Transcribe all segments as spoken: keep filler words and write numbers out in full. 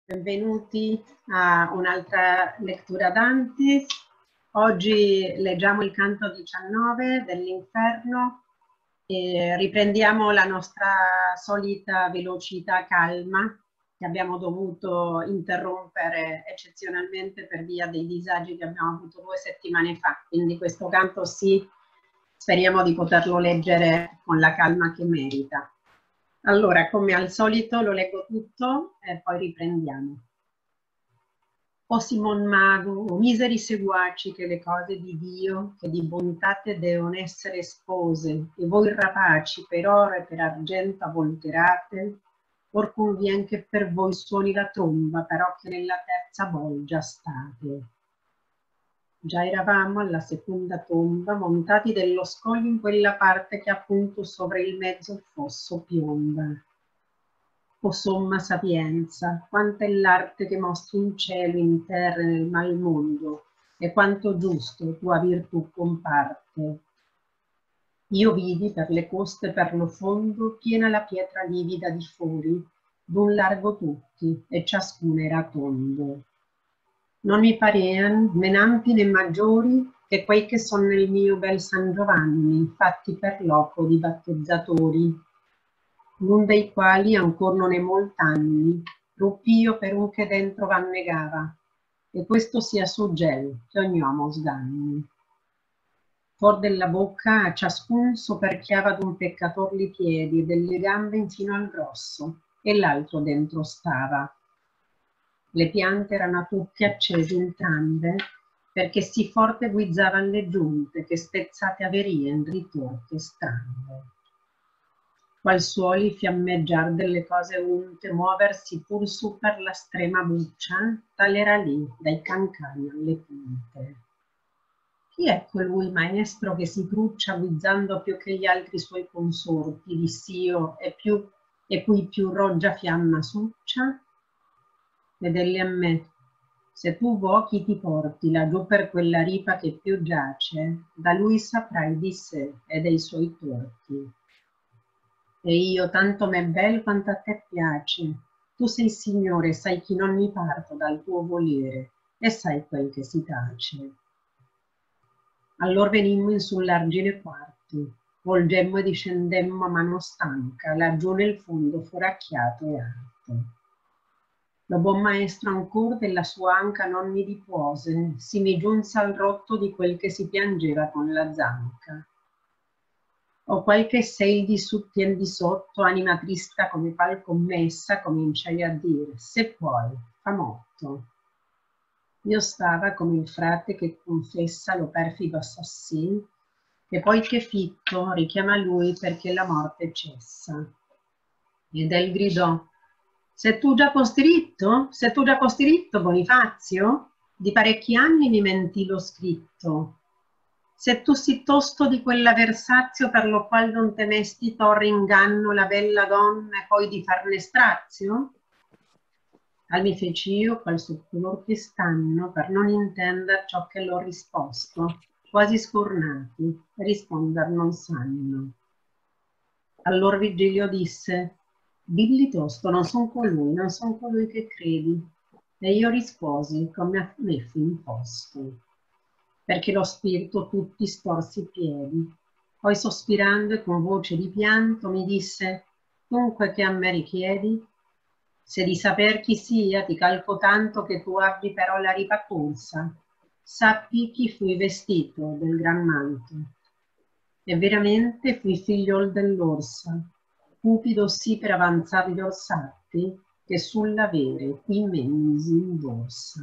Benvenuti a un'altra lettura Dantis. Oggi leggiamo il canto diciannove dell'Inferno e riprendiamo la nostra solita velocità calma che abbiamo dovuto interrompere eccezionalmente per via dei disagi che abbiamo avuto due settimane fa. Quindi questo canto sì, speriamo di poterlo leggere con la calma che merita. Allora, come al solito lo leggo tutto e poi riprendiamo. O Simon Mago, o miseri seguaci che le cose di Dio, che di bontate devono essere spose, e voi rapaci per oro e per argento avvolterate, or convien che per voi suoni la tromba, però che nella terza bolgia state. Già eravamo alla seconda tomba, montati dello scoglio in quella parte che appunto sopra il mezzo fosso piomba. O somma sapienza, quanta è l'arte che mostri in cielo, in terra e nel mal mondo, e quanto giusto tua virtù comparte. Io vidi per le coste per lo fondo piena la pietra livida di fori, d'un largo tutti, e ciascuno era tondo. Non mi parean menanti né maggiori che quei che son nel mio bel San Giovanni, fatti per loco di battezzatori, l'un dei quali ancor non è molt'anni, ruppio per un che dentro v'annegava, e questo sia suggel che ogni uomo sganni. For della bocca a ciascun soperchiava d'un peccator li piedi e delle gambe infino al grosso, e l'altro dentro stava. Le piante erano tutte accese entrambe, perché sì forte guizzavan le giunte, che spezzate averien ritorte strane. Qual suoli fiammeggiar delle cose unte, muoversi pur su per la strema buccia, tal era lì, dai cancani alle punte. Chi è colui maestro che si truccia guizzando più che gli altri suoi consorti, diss'io, e, più, e cui più roggia fiamma succia? Vedelle a me, se tu vuoi chi ti porti laggiù per quella ripa che più giace, da lui saprai di sé e dei suoi torti. E io tanto m'è bel quanto a te piace, tu sei signore, sai chi non mi parto dal tuo volere, e sai quel che si tace. Allor venimmo in sull'argine quarto, volgemmo e discendemmo a mano stanca, laggiù nel fondo foracchiato e alto. Lo buon maestro ancor della sua anca non mi ripuose, si mi giunse al rotto di quel che si piangeva con la zanca. O quel che sei di su tien di sotto, anima trista come pal commessa, cominciai a dire, se puoi, fa motto. Io stava come il frate che confessa lo perfido assassin, e poi che fitto richiama lui perché la morte cessa. Ed el gridò, se tu già postiritto? Se tu già postiritto, Bonifazio? Di parecchi anni mi mentì lo scritto. Se tu si tosto di quella versazio per lo qual non temesti torre inganno la bella donna e poi di farne strazio? Al mi feci io, qual su color che stanno, per non intender ciò che l'ho risposto, quasi scornati, risponder non sanno. Allor Vigilio disse, dilli tosto, non son colui, non son colui che credi. E io risposi, come a me fu imposto. Perché lo spirito tutti storsi i piedi. Poi sospirando e con voce di pianto mi disse, dunque che a me richiedi? Se di saper chi sia ti calco tanto che tu abbi però la ripa corsa, sappi chi fui vestito del gran manto. E veramente fui figliol dell'orsa, cupido sì per avanzar gli orsatti, che sull'avere qui me misi in borsa.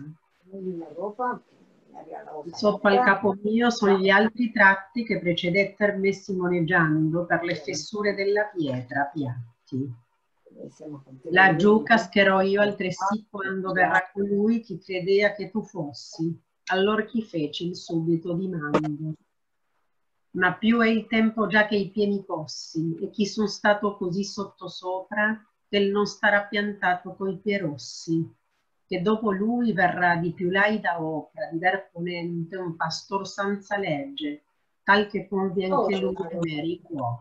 Sopra il capo mio sono gli altri tratti che precedetter me simoneggiando per le fessure della pietra piatti. Laggiù cascherò io altresì quando verrà colui chi credea che tu fossi, allor chi feci il subito dimando. Ma più è il tempo già che i piedi possi, e chi son stato così sottosopra, che il non starà piantato coi piedi rossi, che dopo lui verrà di più lai da opra, di ver ponente un pastor senza legge, tal che convien che lui me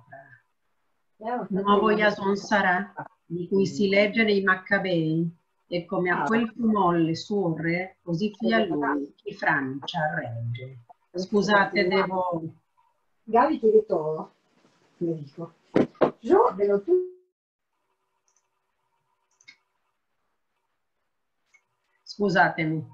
ricopra. Nuovo Iason sarà, di cui si legge nei Maccabei, e come a quel fumolle suo re, così fia lui, chi Francia regge. Scusate, devo... Gavi chiede todo, le dijo. Yo de lo tuyo. Scusatemi.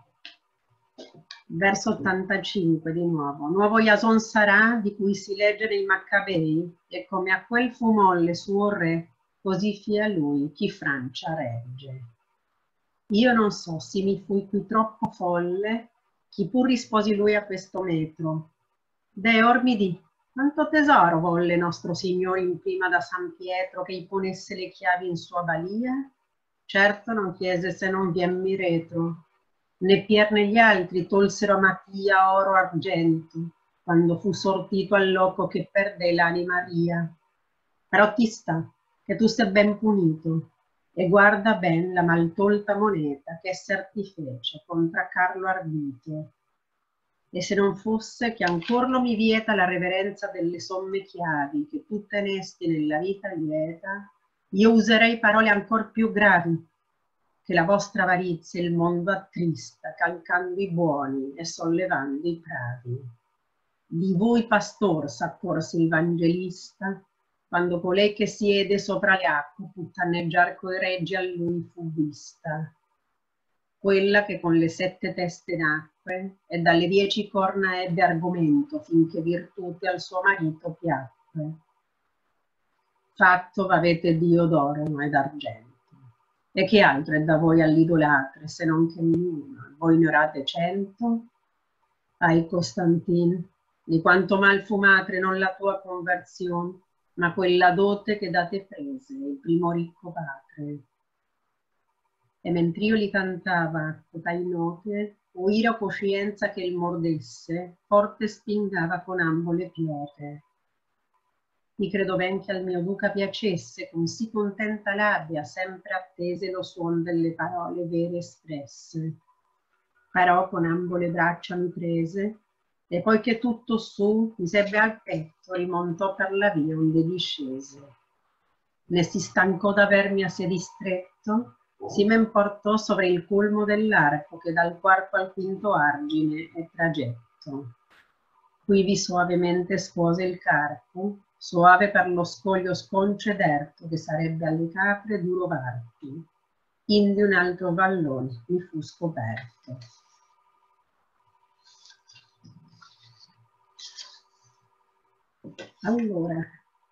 Verso ottantacinque di nuovo. Nuovo Iason sarà, di cui si legge nei Maccabei, e come a quel fumolle suo re, così fia lui, chi Francia regge. Io non so se mi fui qui troppo folle, chi pur risposi lui a questo metro. De or mi di, quanto tesoro volle nostro Signore in prima da San Pietro che gli ponesse le chiavi in sua balia? Certo non chiese se non vienmi retro, né Pier né gli altri tolsero a Mattia oro argento, quando fu sortito al loco che perde l'anima via. Però ti sta, che tu sei ben punito, e guarda ben la maltolta moneta che esser ti fece contra Carlo ardito. E se non fosse che ancor non mi vieta la reverenza delle somme chiavi che tu tenesti nella vita lieta, io userei parole ancor più gravi, che la vostra avarizia il mondo attrista, calcando i buoni e sollevando i bravi. Di voi pastor s'accorse il Vangelista, quando colei che siede sopra le acque puttaneggiar coi reggi a lui fu vista. Quella che con le sette teste nacque e dalle dieci corna ebbe argomento finché virtute al suo marito piacque. Fatto v'avete Dio d'oro e d'argento. E che altro è da voi all'idolatre, se non che nulla? Voi ne orate cento? Ai Costantin, di quanto mal fumatre non la tua conversione, ma quella dote che da te prese, il primo ricco padre. E mentr'io li cantava cotai note, o ira coscienza che il mordesse, forte spingava con ambo le piote. Mi credo ben che al mio duca piacesse, con sì contenta labbia, sempre attese lo suon delle parole vere espresse. Però con ambo le braccia mi prese, e poi che tutto su mi sebbe al petto, rimontò per la via onde discese. Ne si stancò d'avermi a sé distretto, si men portò sopra il culmo dell'arco che dal quarto al quinto argine è tragetto. Quivi soavemente scuose il carpo, soave per lo scoglio sconcederto che sarebbe alle capre duro varchi. Indi un altro vallone mi fu scoperto. Allora,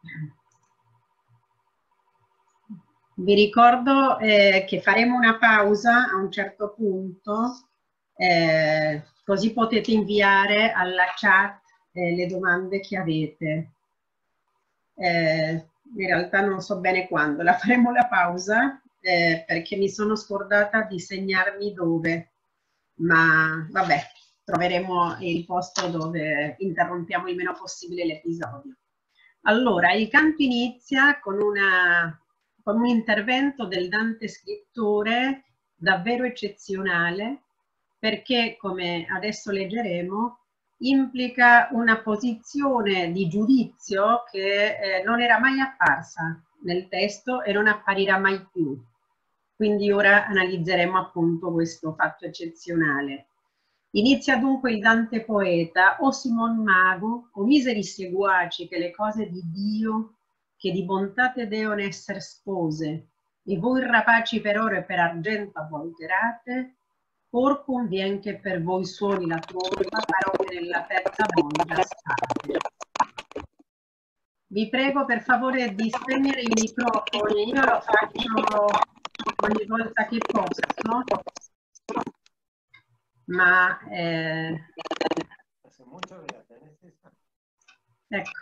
vi ricordo eh, che faremo una pausa a un certo punto, eh, così potete inviare alla chat eh, le domande che avete. Eh, in realtà non so bene quando, la faremo la pausa eh, perché mi sono scordata di segnarmi dove, ma vabbè, troveremo il posto dove interrompiamo il meno possibile l'episodio. Allora, il canto inizia con, una, con un intervento del Dante scrittore davvero eccezionale, perché, come adesso leggeremo, implica una posizione di giudizio che eh, non era mai apparsa nel testo e non apparirà mai più. Quindi ora analizzeremo appunto questo fatto eccezionale. Inizia dunque il Dante poeta: o Simon mago, o miseri seguaci, che le cose di Dio, che di bontate deon esser spose, e voi rapaci per oro e per argento avvolgerate, or convien che per voi suoni la tromba, parole nella terza bolgia state. Vi prego per favore di spegnere i microfoni, io lo faccio ogni volta che posso, ma eh, ecco,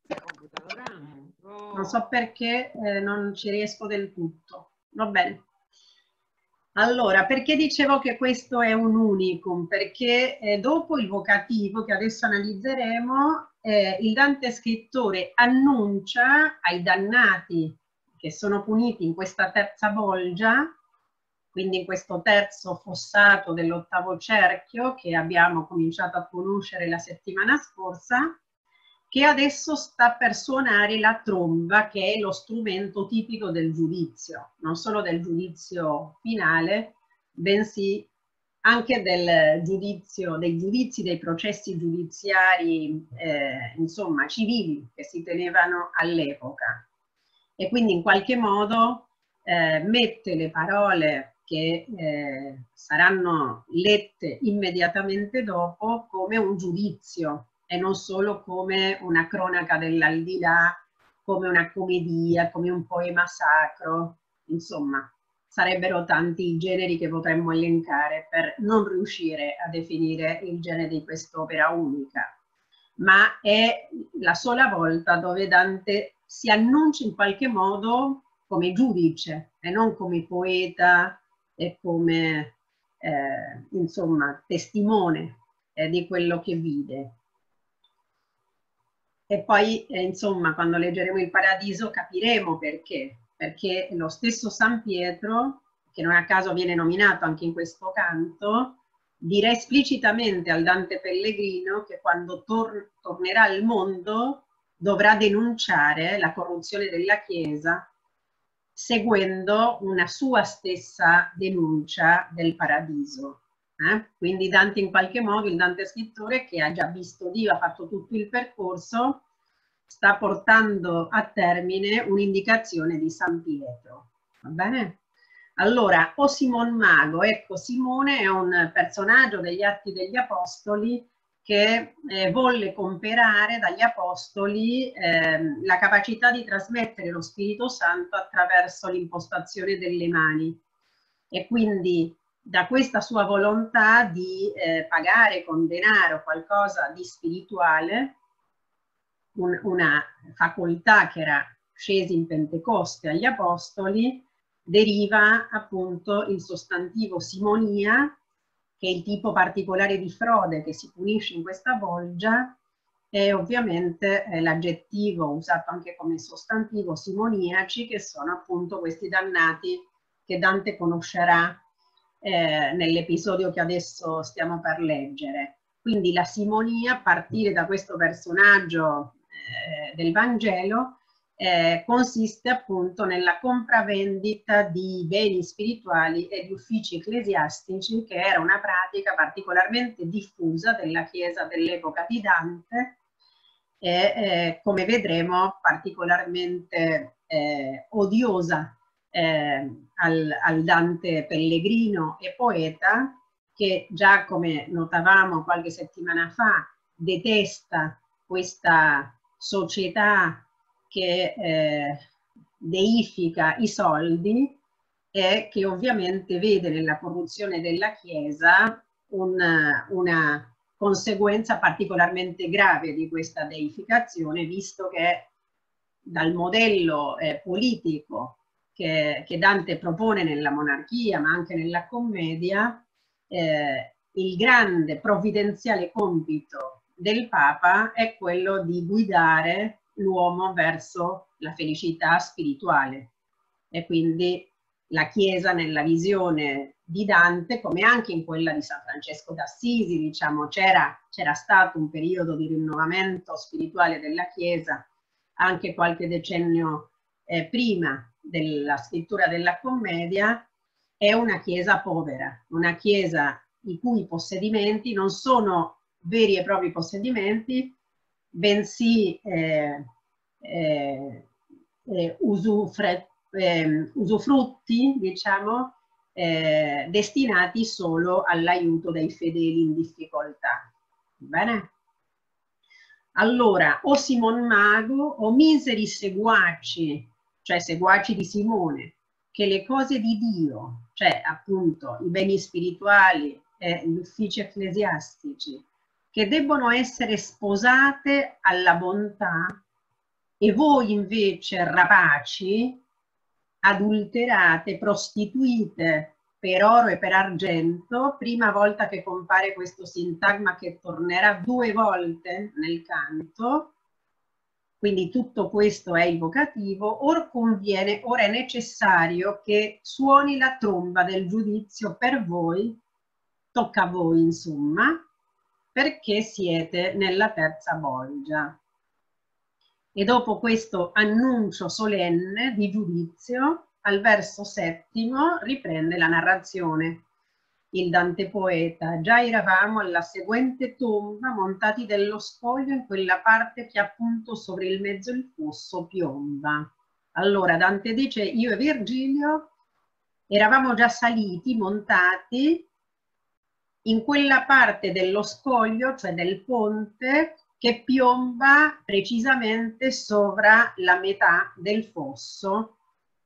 non so perché eh, non ci riesco del tutto. Va bene. Allora, perché dicevo che questo è un unicum? Perché eh, dopo il vocativo che adesso analizzeremo, eh, il Dante scrittore annuncia ai dannati che sono puniti in questa terza bolgia, quindi in questo terzo fossato dell'ottavo cerchio che abbiamo cominciato a conoscere la settimana scorsa, che adesso sta per suonare la tromba, che è lo strumento tipico del giudizio, non solo del giudizio finale, bensì anche del giudizio, dei giudizi, dei processi giudiziari, eh, insomma, civili che si tenevano all'epoca. E quindi in qualche modo eh, mette le parole che eh, saranno lette immediatamente dopo come un giudizio e non solo come una cronaca dell'aldilà, come una commedia, come un poema sacro, insomma. Sarebbero tanti i generi che potremmo elencare per non riuscire a definire il genere di quest'opera unica, ma è la sola volta dove Dante si annuncia in qualche modo come giudice e non come poeta e come eh, insomma testimone eh, di quello che vide. E poi eh, insomma quando leggeremo il Paradiso capiremo perché. Perché lo stesso San Pietro, che non a caso viene nominato anche in questo canto, dirà esplicitamente al Dante Pellegrino che quando tor tornerà al mondo dovrà denunciare la corruzione della Chiesa seguendo una sua stessa denuncia del Paradiso. Eh? Quindi Dante in qualche modo, il Dante scrittore che ha già visto Dio, ha fatto tutto il percorso, sta portando a termine un'indicazione di San Pietro, va bene? Allora, o Simon Mago, ecco, Simone è un personaggio degli Atti degli Apostoli che eh, volle comperare dagli Apostoli eh, la capacità di trasmettere lo Spirito Santo attraverso l'impostazione delle mani e quindi da questa sua volontà di eh, pagare con denaro qualcosa di spirituale, un, una facoltà che era scesa in Pentecoste agli Apostoli, deriva appunto il sostantivo simonia, che è il tipo particolare di frode che si punisce in questa bolgia, e ovviamente eh, l'aggettivo usato anche come sostantivo simoniaci, che sono appunto questi dannati che Dante conoscerà eh, nell'episodio che adesso stiamo per leggere. Quindi la simonia, a partire da questo personaggio eh, del Vangelo, eh, consiste appunto nella compravendita di beni spirituali e di uffici ecclesiastici, che era una pratica particolarmente diffusa della Chiesa dell'epoca di Dante e eh, come vedremo particolarmente eh, odiosa eh, al, al Dante pellegrino e poeta, che già come notavamo qualche settimana fa detesta questa società che eh, deifica i soldi e che ovviamente vede nella corruzione della Chiesa una, una conseguenza particolarmente grave di questa deificazione, visto che dal modello eh, politico che, che Dante propone nella monarchia, ma anche nella commedia, eh, il grande provvidenziale compito del Papa è quello di guidare l'uomo verso la felicità spirituale. E quindi la Chiesa nella visione di Dante, come anche in quella di San Francesco d'Assisi, diciamo, c'era stato un periodo di rinnovamento spirituale della Chiesa anche qualche decennio eh, prima della scrittura della commedia, è una Chiesa povera, una Chiesa i cui possedimenti non sono veri e propri possedimenti, bensì eh, eh, eh, usufre, eh, usufrutti, diciamo, eh, destinati solo all'aiuto dei fedeli in difficoltà. Bene? Allora, o Simon Mago o miseri seguaci, cioè seguaci di Simone, che le cose di Dio, cioè appunto i beni spirituali e gli uffici ecclesiastici, che debbono essere sposate alla bontà, e voi invece rapaci, adulterate, prostituite per oro e per argento, prima volta che compare questo sintagma che tornerà due volte nel canto, quindi tutto questo è il vocativo, or conviene, ora è necessario che suoni la tromba del giudizio per voi, tocca a voi insomma, perché siete nella terza bolgia. E dopo questo annuncio solenne di giudizio, al verso settimo riprende la narrazione. Il Dante poeta: già eravamo alla seguente tomba, montati dello scoglio in quella parte che appunto sopra il mezzo il fosso piomba. Allora Dante dice: io e Virgilio eravamo già saliti, montati in quella parte dello scoglio, cioè del ponte, che piomba precisamente sopra la metà del fosso.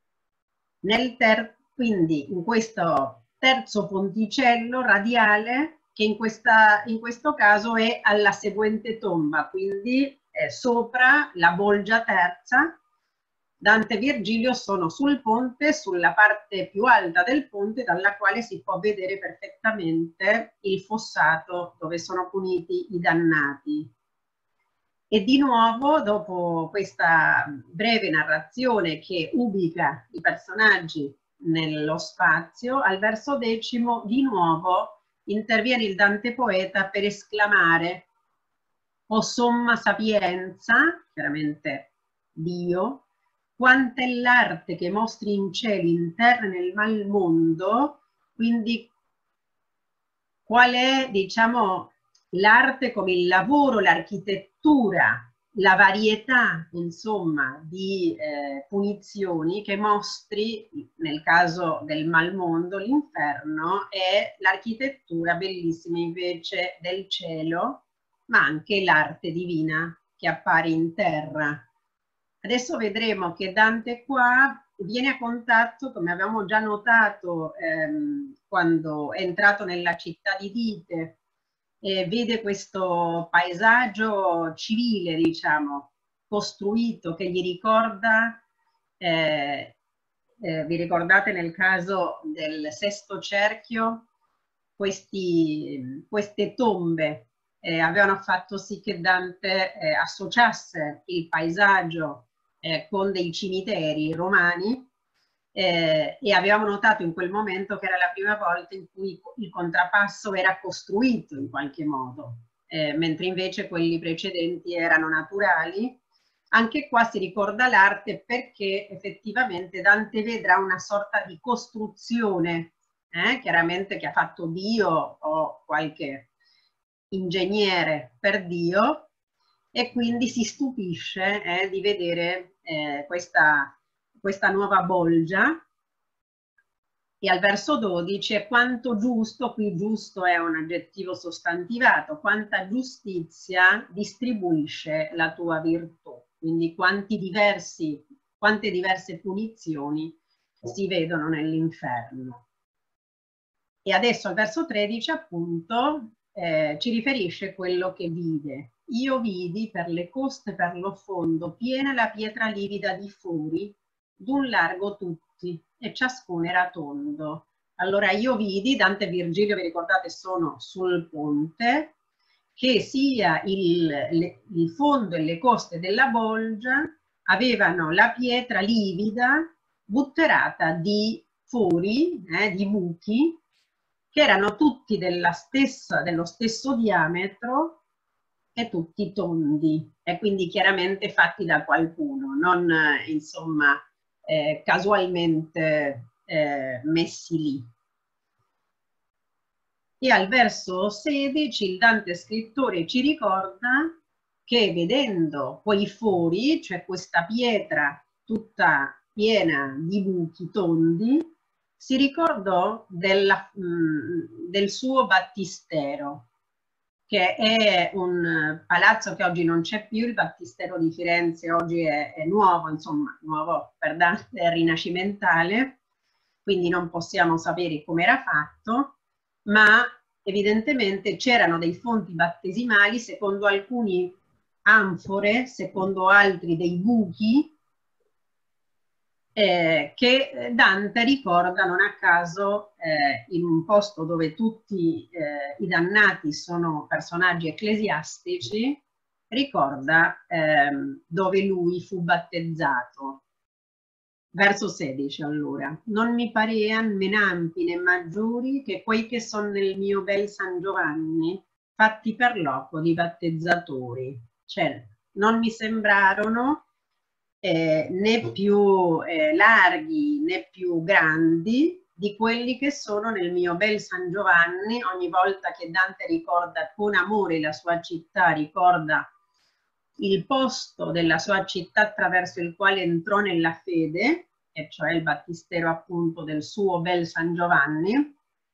Nel ter- quindi in questo terzo ponticello radiale, che in, questa, in questo caso è alla seguente tomba, quindi eh, sopra la bolgia terza. Dante e Virgilio sono sul ponte, sulla parte più alta del ponte, dalla quale si può vedere perfettamente il fossato dove sono puniti i dannati. E di nuovo, dopo questa breve narrazione che ubica i personaggi nello spazio, al verso decimo di nuovo interviene il Dante poeta per esclamare: o somma sapienza, chiaramente Dio, quanta è l'arte che mostri in cieli, in terra e nel mal mondo, quindi qual è, diciamo, l'arte come il lavoro, l'architettura, la varietà, insomma, di eh, punizioni che mostri, nel caso del malmondo, l'inferno, e l'architettura bellissima invece del cielo, ma anche l'arte divina che appare in terra. Adesso vedremo che Dante qua viene a contatto, come avevamo già notato ehm, quando è entrato nella città di Dite, e vede questo paesaggio civile, diciamo, costruito, che gli ricorda, eh, eh, vi ricordate nel caso del sesto cerchio, questi, queste tombe eh, avevano fatto sì che Dante eh, associasse il paesaggio eh, con dei cimiteri romani, eh, e avevamo notato in quel momento che era la prima volta in cui il contrappasso era costruito in qualche modo, eh, mentre invece quelli precedenti erano naturali. Anche qua si ricorda l'arte perché effettivamente Dante vedrà una sorta di costruzione, eh, chiaramente che ha fatto Dio o qualche ingegnere per Dio, e quindi si stupisce eh, di vedere eh, questa, questa nuova bolgia. E al verso dodici è quanto giusto, qui giusto è un aggettivo sostantivato, quanta giustizia distribuisce la tua virtù. Quindi quanti diversi, quante diverse punizioni si vedono nell'inferno. E adesso al verso tredici appunto eh, ci riferisce quello che vide. Io vidi per le coste, per lo fondo, piena la pietra livida di furi, d'un largo tutti, e ciascuno era tondo. Allora io vidi, Dante e Virgilio, vi ricordate, sono sul ponte, che sia il, le, il fondo e le coste della bolgia avevano la pietra livida butterata di fori, eh, di buchi, che erano tutti della stessa, dello stesso diametro e tutti tondi, e quindi chiaramente fatti da qualcuno, non eh, insomma eh, casualmente eh, messi lì. E al verso sedici il Dante scrittore ci ricorda che vedendo quei fori, cioè questa pietra tutta piena di buchi tondi, si ricordò della, mh, del suo battistero, che è un palazzo che oggi non c'è più. Il battistero di Firenze oggi è, è nuovo, insomma, nuovo per Dante, è rinascimentale, quindi non possiamo sapere come era fatto, ma evidentemente c'erano dei fonti battesimali, secondo alcuni anfore, secondo altri dei buchi, eh, che Dante ricorda non a caso eh, in un posto dove tutti eh, i dannati sono personaggi ecclesiastici, ricorda ehm, dove lui fu battezzato. Verso sedici allora: non mi parean menampi né maggiori che quei che son nel mio bel San Giovanni, fatti per loco di battezzatori. Cioè non mi sembrarono eh, né più eh, larghi né più grandi di quelli che sono nel mio bel San Giovanni. Ogni volta che Dante ricorda con amore la sua città, ricorda il posto della sua città attraverso il quale entrò nella fede, e cioè il battistero appunto del suo bel San Giovanni,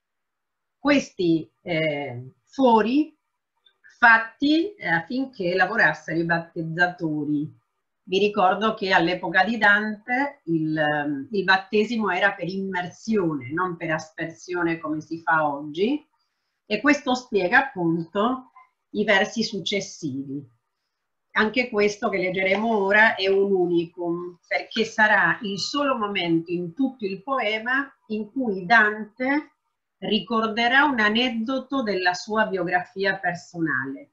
questi eh, fori fatti eh, affinché lavorassero i battezzatori. Vi ricordo che all'epoca di Dante il, il battesimo era per immersione, non per aspersione come si fa oggi, e questo spiega appunto i versi successivi. Anche questo che leggeremo ora è un unicum, perché sarà il solo momento in tutto il poema in cui Dante ricorderà un aneddoto della sua biografia personale.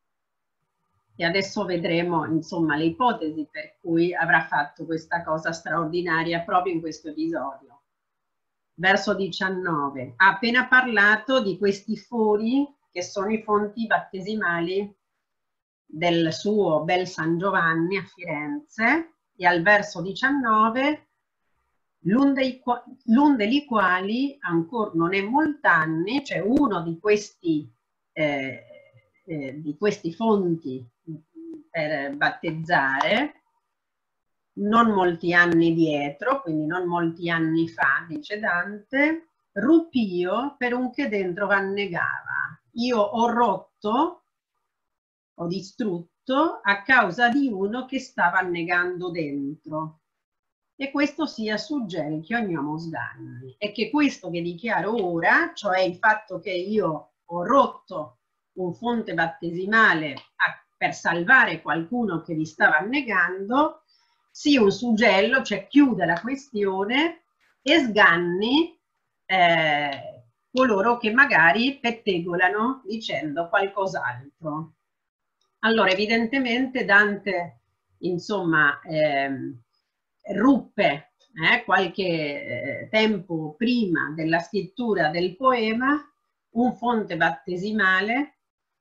E adesso vedremo, insomma, le ipotesi per cui avrà fatto questa cosa straordinaria proprio in questo episodio. Verso diciannove. Ha appena parlato di questi fori che sono i fonti battesimali del suo bel San Giovanni a Firenze, e al verso diciannove, l'un dei quali ancora non è molt'anni, cioè uno di questi, eh, eh, di questi fonti per battezzare, non molti anni dietro, quindi non molti anni fa, dice Dante, rupp'io per un che dentro v'annegava. Io ho rotto, ho distrutto a causa di uno che stava annegando dentro. E questo sia suggel che ognuno sdanni. E che questo che dichiaro ora, cioè il fatto che io ho rotto un fonte battesimale a, per salvare qualcuno che vi stava annegando, sia un suggello, cioè chiude la questione e sganni eh, coloro che magari pettegolano dicendo qualcos'altro. Allora, evidentemente Dante, insomma, ehm, ruppe eh, qualche eh, tempo prima della scrittura del poema un fonte battesimale,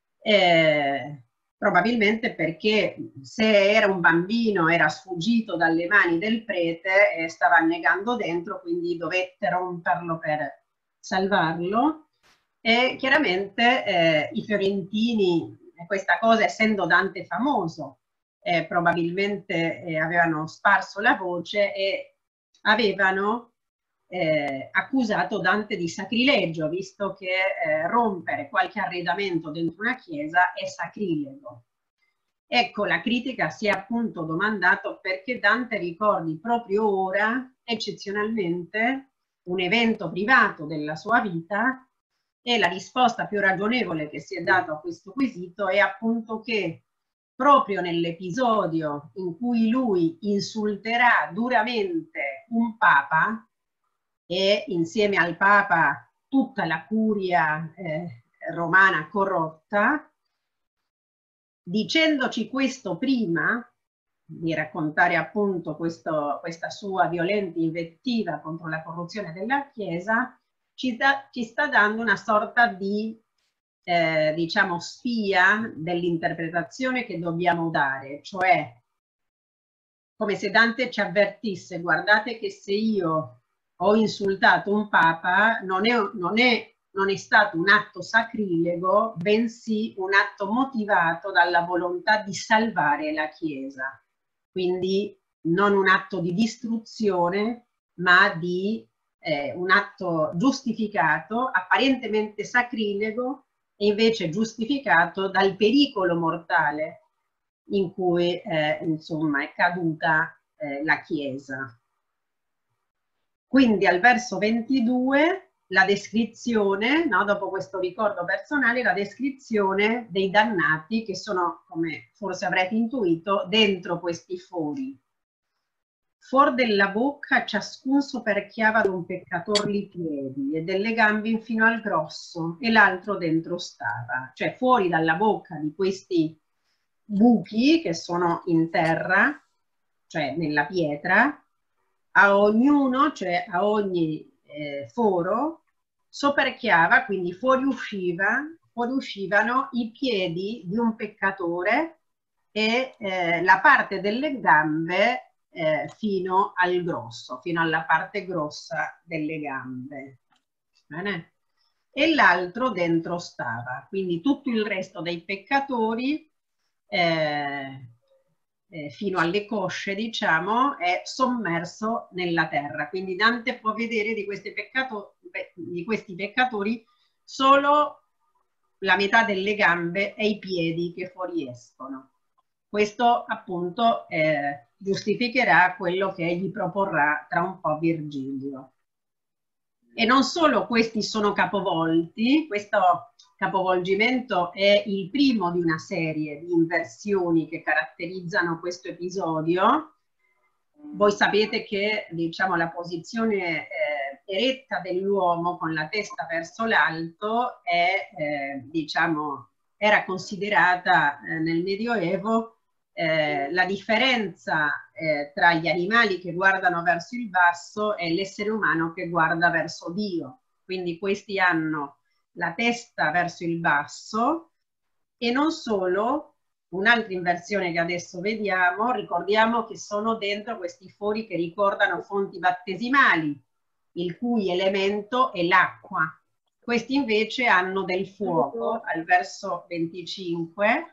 eh, probabilmente perché se era un bambino era sfuggito dalle mani del prete e stava annegando dentro, quindi dovette romperlo per salvarlo. E chiaramente eh, i fiorentini, questa cosa essendo Dante famoso, eh, probabilmente eh, avevano sparso la voce e avevano eh, accusato Dante di sacrilegio, visto che eh, rompere qualche arredamento dentro una chiesa è sacrilego. Ecco, la critica si è appunto domandato perché Dante ricordi proprio ora, eccezionalmente, un evento privato della sua vita, e la risposta più ragionevole che si è data a questo quesito è appunto che proprio nell'episodio in cui lui insulterà duramente un papa e insieme al papa tutta la curia eh, romana corrotta, dicendoci questo prima di raccontare appunto questo, questa sua violenta invettiva contro la corruzione della Chiesa, ci, da, ci sta dando una sorta di eh, diciamo spia dell'interpretazione che dobbiamo dare, cioè come se Dante ci avvertisse: guardate che se io ho insultato un papa non è, non è, non è stato un atto sacrilego, bensì un atto motivato dalla volontà di salvare la Chiesa. Quindi non un atto di distruzione, ma di eh, un atto giustificato, apparentemente sacrilego, e invece giustificato dal pericolo mortale in cui eh, insomma è caduta eh, la Chiesa. Quindi al verso ventidue la descrizione, no, dopo questo ricordo personale, la descrizione dei dannati che sono, come forse avrete intuito, dentro questi fori. Fuor della bocca ciascun soperchiava d'un peccator li piedi e delle gambe infino al grosso e l'altro dentro stava. Cioè fuori dalla bocca di questi buchi che sono in terra, cioè nella pietra, a ognuno, cioè a ogni eh, foro, soperchiava, quindi fuoriusciva, fuoriuscivano i piedi di un peccatore e eh, la parte delle gambe eh, fino al grosso, fino alla parte grossa delle gambe. Bene? E l'altro dentro stava. Quindi tutto il resto dei peccatori, eh, eh, fino alle cosce, diciamo, è sommerso nella terra. Quindi Dante può vedere di questi, peccato, di questi peccatori solo la metà delle gambe e i piedi che fuoriescono. Questo appunto eh, giustificherà quello che gli proporrà tra un po' Virgilio. E non solo questi sono capovolti, questo capovolgimento è il primo di una serie di inversioni che caratterizzano questo episodio. Voi sapete che, diciamo, la posizione eh, eretta dell'uomo con la testa verso l'alto è, eh, diciamo, era considerata eh, nel Medioevo eh, la differenza eh, tra gli animali che guardano verso il basso e l'essere umano che guarda verso Dio. Quindi questi hanno la testa verso il basso e non solo, un'altra inversione che adesso vediamo, ricordiamo che sono dentro questi fori che ricordano fonti battesimali, il cui elemento è l'acqua. Questi invece hanno del fuoco, al verso venticinque.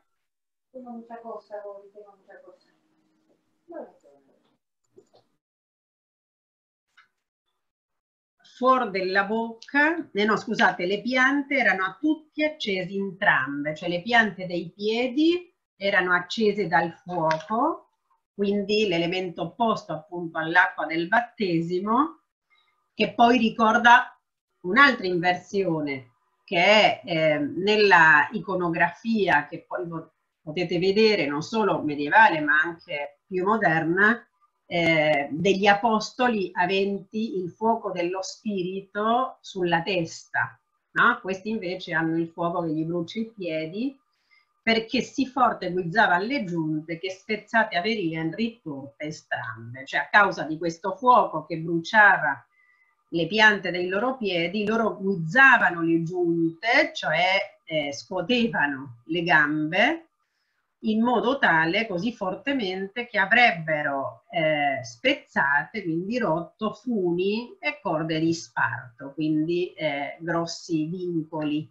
Fuori della bocca, eh no scusate, le piante erano a tutti accesi entrambe, cioè le piante dei piedi erano accese dal fuoco, quindi l'elemento opposto appunto all'acqua del battesimo, che poi ricorda un'altra inversione che è eh, nella iconografia che poi potete vedere non solo medievale ma anche più moderna, Eh, degli apostoli aventi il fuoco dello spirito sulla testa, no? Questi invece hanno il fuoco che gli brucia i piedi, perché sì forte guizzava alle giunte che spezzate averien ritorte e strambe, cioè a causa di questo fuoco che bruciava le piante dei loro piedi, loro guizzavano le giunte, cioè eh, scuotevano le gambe, in modo tale, così fortemente, che avrebbero eh, spezzate, quindi rotto, funi e corde di sparto, quindi eh, grossi vincoli.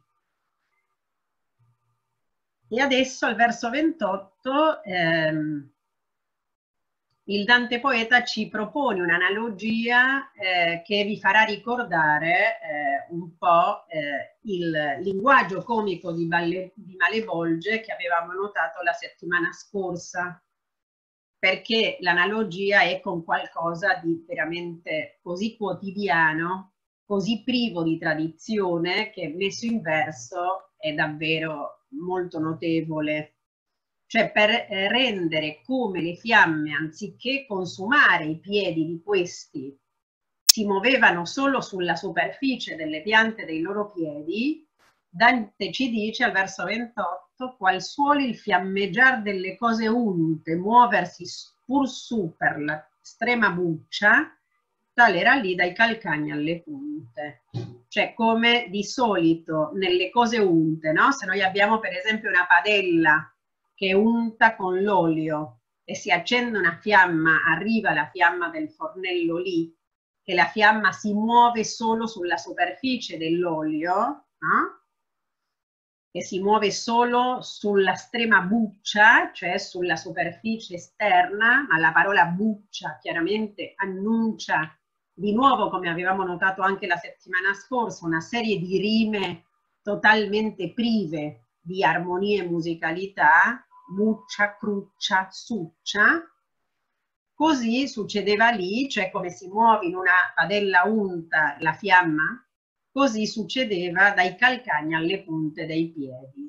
E adesso al verso ventotto ehm, il Dante poeta ci propone un'analogia eh, che vi farà ricordare eh, un po' eh, il linguaggio comico di, Balle, di Malebolge che avevamo notato la settimana scorsa, perché l'analogia è con qualcosa di veramente così quotidiano, così privo di tradizione, che messo in verso è davvero molto notevole. Cioè per eh, rendere come le fiamme, anziché consumare i piedi di questi, si muovevano solo sulla superficie delle piante dei loro piedi, Dante ci dice al verso ventotto: qual suoli il fiammeggiar delle cose unte muoversi pur su per la strema buccia, tale era lì dai calcagni alle punte. Cioè come di solito nelle cose unte, no? Se noi abbiamo per esempio una padella che unta con l'olio e si accende una fiamma, arriva la fiamma del fornello lì, che la fiamma si muove solo sulla superficie dell'olio, no? Che si muove solo sulla strema buccia, cioè sulla superficie esterna, ma la parola buccia chiaramente annuncia di nuovo, come avevamo notato anche la settimana scorsa, una serie di rime totalmente prive di armonia e musicalità, buccia, cruccia, succia. Così succedeva lì, cioè come si muove in una padella unta la fiamma, così succedeva dai calcagni alle punte dei piedi.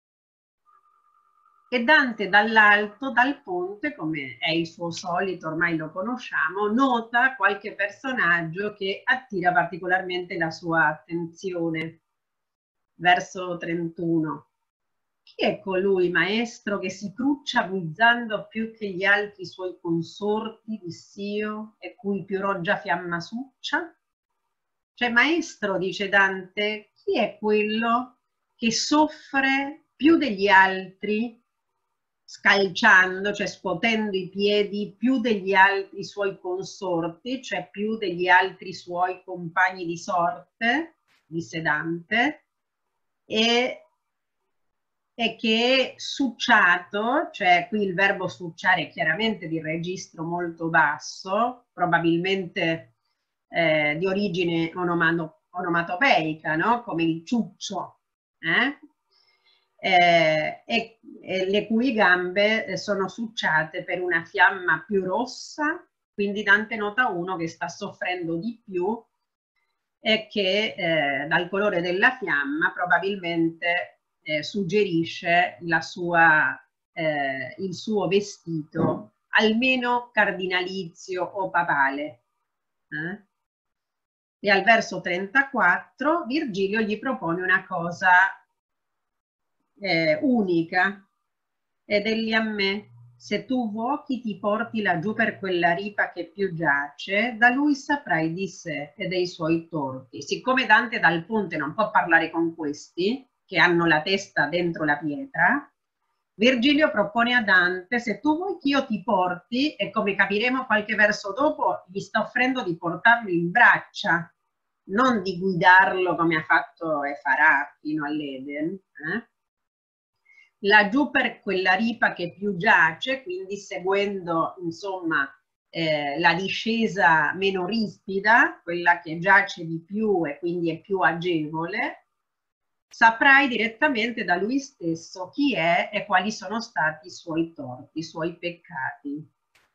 E Dante dall'alto, dal ponte, come è il suo solito, ormai lo conosciamo, nota qualche personaggio che attira particolarmente la sua attenzione. Verso trentuno. Chi è colui, maestro, che si cruccia guizzando più che gli altri suoi consorti, diss'io, e cui più roggia fiamma succia? Cioè, maestro, dice Dante, chi è quello che soffre più degli altri scalciando, cioè scuotendo i piedi più degli altri suoi consorti, cioè più degli altri suoi compagni di sorte, disse Dante, e, e che succiato, cioè qui il verbo succiare è chiaramente di registro molto basso, probabilmente eh, di origine onomato, onomatopeica, no? Come il ciuccio, eh? Eh, e, e le cui gambe sono succiate per una fiamma più rossa, quindi Dante nota uno che sta soffrendo di più e che eh, dal colore della fiamma probabilmente eh, suggerisce la sua, eh, il suo vestito almeno cardinalizio o papale. Eh? E al verso trentaquattro Virgilio gli propone una cosa eh, unica, ed egli a me: se tu vuoi chi ti porti laggiù per quella ripa che più giace, da lui saprai di sé e dei suoi torti. Siccome Dante dal ponte non può parlare con questi, che hanno la testa dentro la pietra, Virgilio propone a Dante: se tu vuoi che io ti porti, e come capiremo qualche verso dopo, gli sta offrendo di portarlo in braccia, non di guidarlo come ha fatto e farà fino all'Eden, eh? Laggiù per quella ripa che più giace, quindi seguendo insomma eh, la discesa meno rispida, quella che giace di più e quindi è più agevole, saprai direttamente da lui stesso chi è e quali sono stati i suoi torti, i suoi peccati.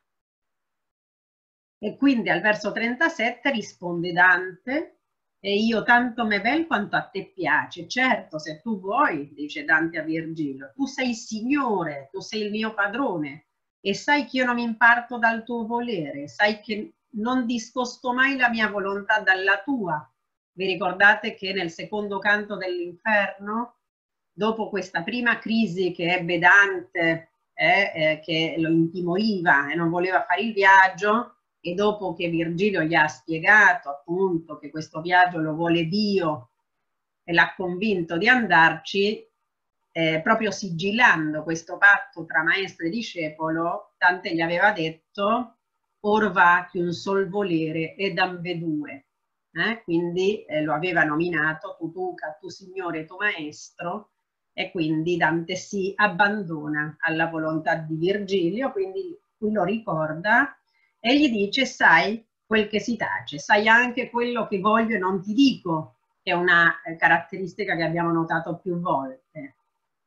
E quindi al verso trentasette risponde Dante: e io tanto me vel quanto a te piace. Certo, se tu vuoi, dice Dante a Virgilio, tu sei il Signore, tu sei il mio padrone, e sai che io non mi imparto dal tuo volere, sai che non discosto mai la mia volontà dalla tua. Vi ricordate che nel secondo canto dell'Inferno, dopo questa prima crisi che ebbe Dante, eh, eh, che lo intimoriva e non voleva fare il viaggio, e dopo che Virgilio gli ha spiegato appunto che questo viaggio lo vuole Dio e l'ha convinto di andarci, eh, proprio sigillando questo patto tra maestro e discepolo, Dante gli aveva detto: or va che un sol volere ed ambedue. Eh? Quindi eh, lo aveva nominato tu Tuca, tu Signore, tu Maestro, e quindi Dante si abbandona alla volontà di Virgilio, quindi qui lo ricorda e gli dice: sai quel che si tace, sai anche quello che voglio e non ti dico, che è una eh, caratteristica che abbiamo notato più volte.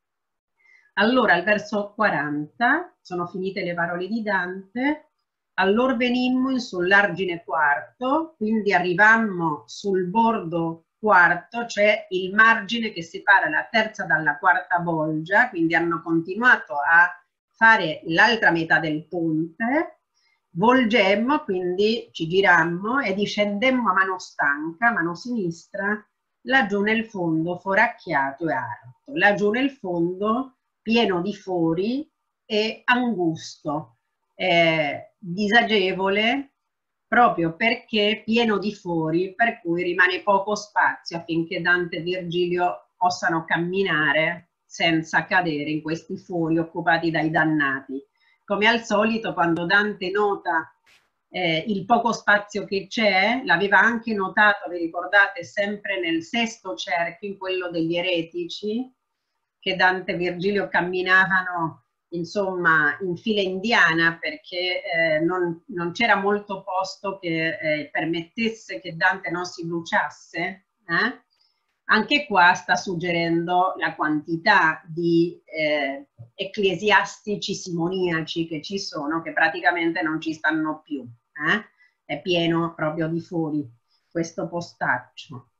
Allora, al verso quaranta, sono finite le parole di Dante: allora venimmo in sull'argine quarto, quindi arrivammo sul bordo quarto, cioè il margine che separa la terza dalla quarta bolgia, quindi hanno continuato a fare l'altra metà del ponte. Volgemmo, quindi ci girammo e discendemmo a mano stanca, mano sinistra, laggiù nel fondo foracchiato e arto, laggiù nel fondo pieno di fori e angusto, eh, disagevole, proprio perché pieno di fori, per cui rimane poco spazio affinché Dante e Virgilio possano camminare senza cadere in questi fori occupati dai dannati. Come al solito, quando Dante nota eh, il poco spazio che c'è, l'aveva anche notato, vi ricordate, sempre nel sesto cerchio, in quello degli eretici, che Dante e Virgilio camminavano insomma in fila indiana, perché eh, non, non c'era molto posto che eh, permettesse che Dante non si bruciasse. Eh? Anche qua sta suggerendo la quantità di eh, ecclesiastici simoniaci che ci sono, che praticamente non ci stanno più. Eh? È pieno proprio di fori questo postaccio.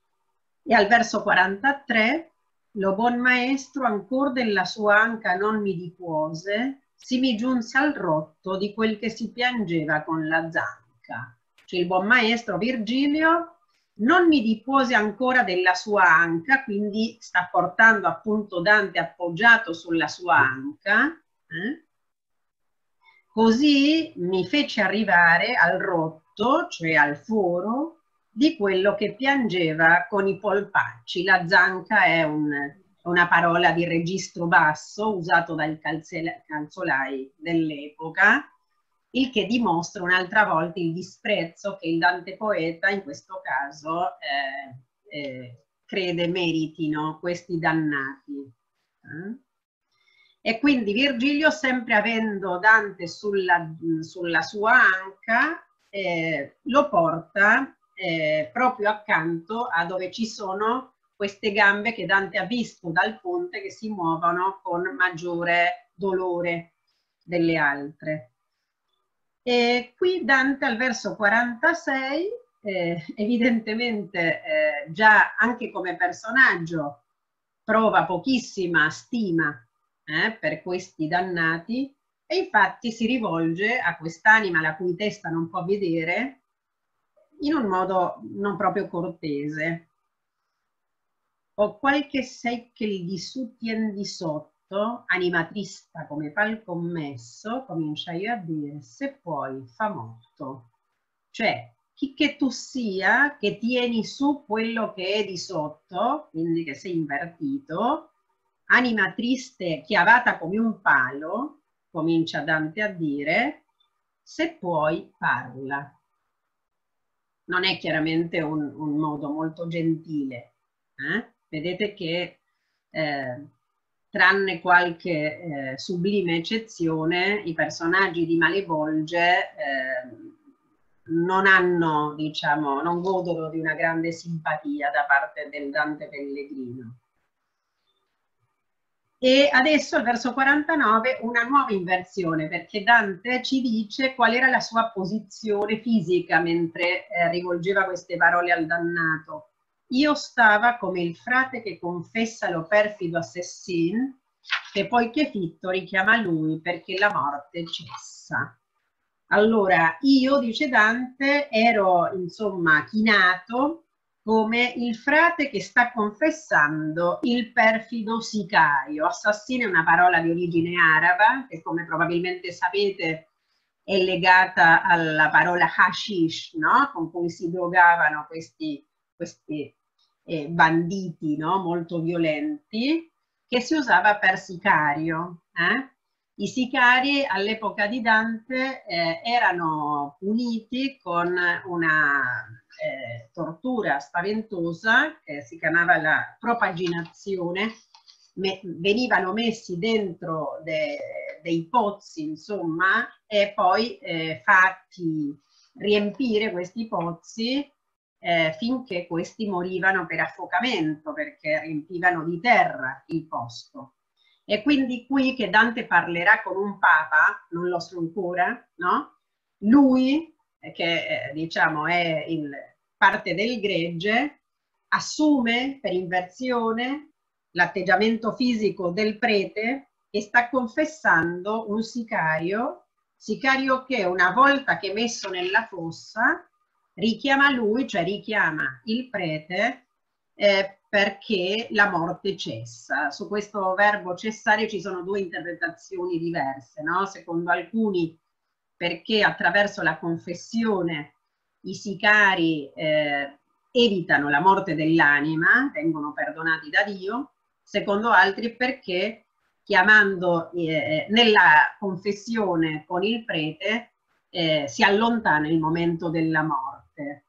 E al verso quarantatré: lo buon maestro ancor della sua anca non mi dipuose, si mi giunse al rotto di quel che si piangeva con la zanca. Cioè il buon maestro Virgilio non mi dipuose ancora della sua anca, quindi sta portando appunto Dante appoggiato sulla sua anca, eh? Così mi fece arrivare al rotto, cioè al foro, di quello che piangeva con i polpacci. La zanca è un, una parola di registro basso usato dai calzolai dell'epoca, il che dimostra un'altra volta il disprezzo che il Dante poeta in questo caso eh, eh, crede meritino questi dannati. Eh? E quindi Virgilio, sempre avendo Dante sulla, sulla sua anca, eh, lo porta eh, proprio accanto a dove ci sono queste gambe che Dante ha visto dal ponte che si muovono con maggiore dolore delle altre. E qui Dante al verso quarantasei, eh, evidentemente eh, già anche come personaggio prova pochissima stima eh, per questi dannati, e infatti si rivolge a quest'anima la cui testa non può vedere in un modo non proprio cortese. O qualche secchel di su tien di sotto, anima trista come pal commesso, comincia io a dire, se puoi fa morto. Cioè, chi che tu sia, che tieni su quello che è di sotto, quindi che sei invertito, anima triste chiavata come un palo, comincia Dante a dire, se puoi parla. Non è chiaramente un, un modo molto gentile. Eh? Vedete che eh, tranne qualche eh, sublime eccezione, i personaggi di Malevolge eh, non hanno, diciamo, non godono di una grande simpatia da parte del Dante Pellegrino. E adesso al verso quarantanove una nuova inversione, perché Dante ci dice qual era la sua posizione fisica mentre eh, rivolgeva queste parole al dannato. Io stava come il frate che confessa lo perfido assassin, che poi che fitto richiama lui perché la morte cessa. Allora, io, dice Dante, ero insomma chinato come il frate che sta confessando il perfido sicario. Assassino è una parola di origine araba, che come probabilmente sapete è legata alla parola hashish, no? Con cui si drogavano questi, questi eh, banditi, no? Molto violenti, che si usava per sicario. Eh? I sicari all'epoca di Dante eh, erano puniti con una eh, tortura spaventosa che si chiamava la propaginazione. Me, venivano messi dentro de, dei pozzi, insomma, e poi eh, fatti riempire questi pozzi eh, finché questi morivano per affocamento, perché riempivano di terra il posto. E quindi qui che Dante parlerà con un papa, non lo so ancora, no? Lui, che eh, diciamo è il, parte del gregge, assume per inversione l'atteggiamento fisico del prete e sta confessando un sicario, sicario che una volta che è messo nella fossa richiama lui, cioè richiama il prete eh, perché la morte cessa. Su questo verbo cessare ci sono due interpretazioni diverse, no? Secondo alcuni perché attraverso la confessione i sicari eh, evitano la morte dell'anima, vengono perdonati da Dio, secondo altri perché chiamando eh, nella confessione con il prete eh, si allontana il momento della morte.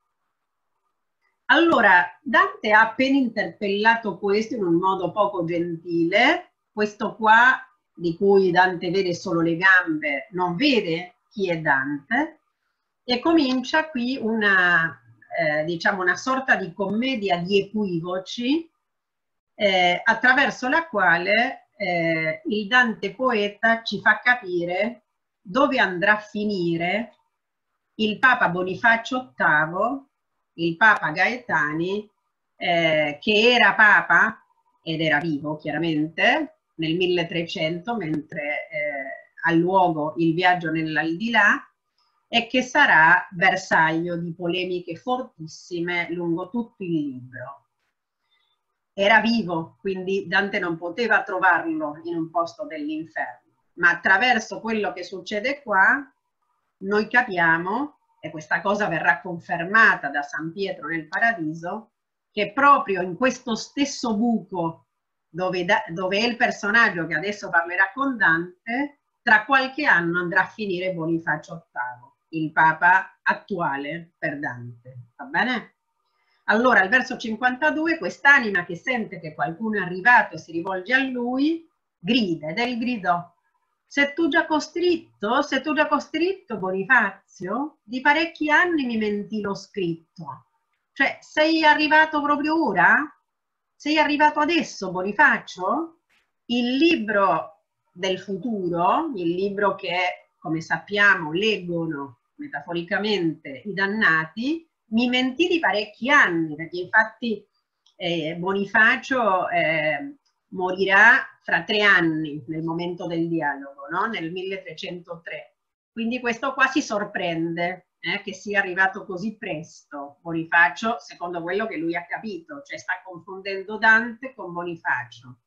Allora, Dante ha appena interpellato questo in un modo poco gentile, questo qua di cui Dante vede solo le gambe, non vede chi è Dante, e comincia qui una, eh, diciamo una sorta di commedia di equivoci eh, attraverso la quale eh, il Dante poeta ci fa capire dove andrà a finire il Papa Bonifacio ottavo, il Papa Gaetani, eh, che era Papa ed era vivo chiaramente nel milletrecento mentre eh, ha luogo il viaggio nell'aldilà e che sarà bersaglio di polemiche fortissime lungo tutto il libro. Era vivo, quindi Dante non poteva trovarlo in un posto dell'inferno, ma attraverso quello che succede qua noi capiamo, e questa cosa verrà confermata da San Pietro nel Paradiso, che proprio in questo stesso buco dove, da, dove è il personaggio che adesso parlerà con Dante, tra qualche anno andrà a finire Bonifacio ottavo, il Papa attuale per Dante, va bene? Allora, al verso cinquantadue, quest'anima che sente che qualcuno è arrivato e si rivolge a lui, grida, ed è il grido: se tu già costritto, se tu già costritto, Bonifazio, di parecchi anni mi mentì lo scritto. Cioè, sei arrivato proprio ora? Sei arrivato adesso, Bonifacio? Il libro del futuro, il libro che, come sappiamo, leggono metaforicamente i dannati, mi mentì di parecchi anni, perché infatti eh, Bonifacio eh, morirà fra tre anni nel momento del dialogo, no? Nel milletrecentotre. Quindi questo qua si sorprende eh, che sia arrivato così presto Bonifacio, secondo quello che lui ha capito, cioè sta confondendo Dante con Bonifacio.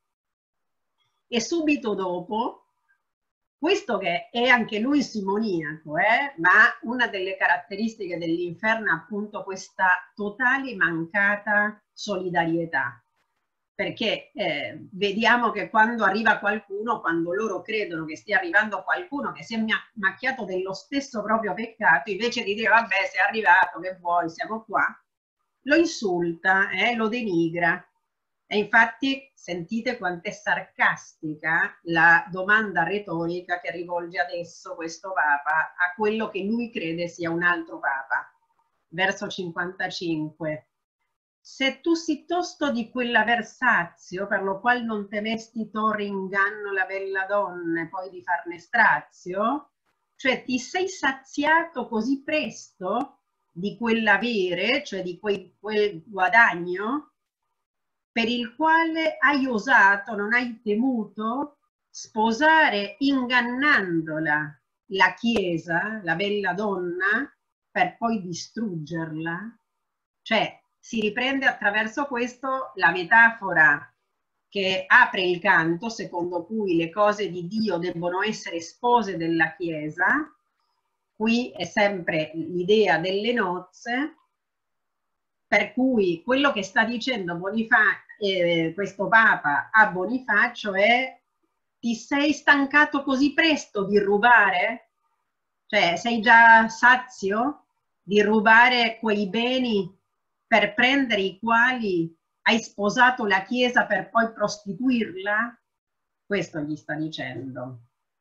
E subito dopo, questo che è anche lui simoniaco, eh, ma una delle caratteristiche dell'inferno è appunto questa totale mancata solidarietà. Perché eh, vediamo che quando arriva qualcuno, quando loro credono che stia arrivando qualcuno che si è macchiato dello stesso proprio peccato, invece di dire vabbè, sei arrivato, che vuoi, siamo qua, lo insulta, eh, lo denigra. E infatti sentite quanto è sarcastica la domanda retorica che rivolge adesso questo Papa a quello che lui crede sia un altro Papa. Verso cinquantacinque. Se tu si tosto di quella versazio, per lo qual non temesti torre inganno la bella donna e poi di farne strazio, cioè ti sei saziato così presto di quell'avere, cioè di quel, quel guadagno, per il quale hai osato, non hai temuto, sposare ingannandola la Chiesa, la bella donna, per poi distruggerla. Cioè, si riprende attraverso questo la metafora che apre il canto, secondo cui le cose di Dio debbono essere spose della Chiesa. Qui è sempre l'idea delle nozze, per cui quello che sta dicendo Bonifacio, eh, questo Papa a Bonifacio è: ti sei stancato così presto di rubare? Cioè, sei già sazio di rubare quei beni per prendere i quali hai sposato la Chiesa per poi prostituirla? Questo gli sta dicendo.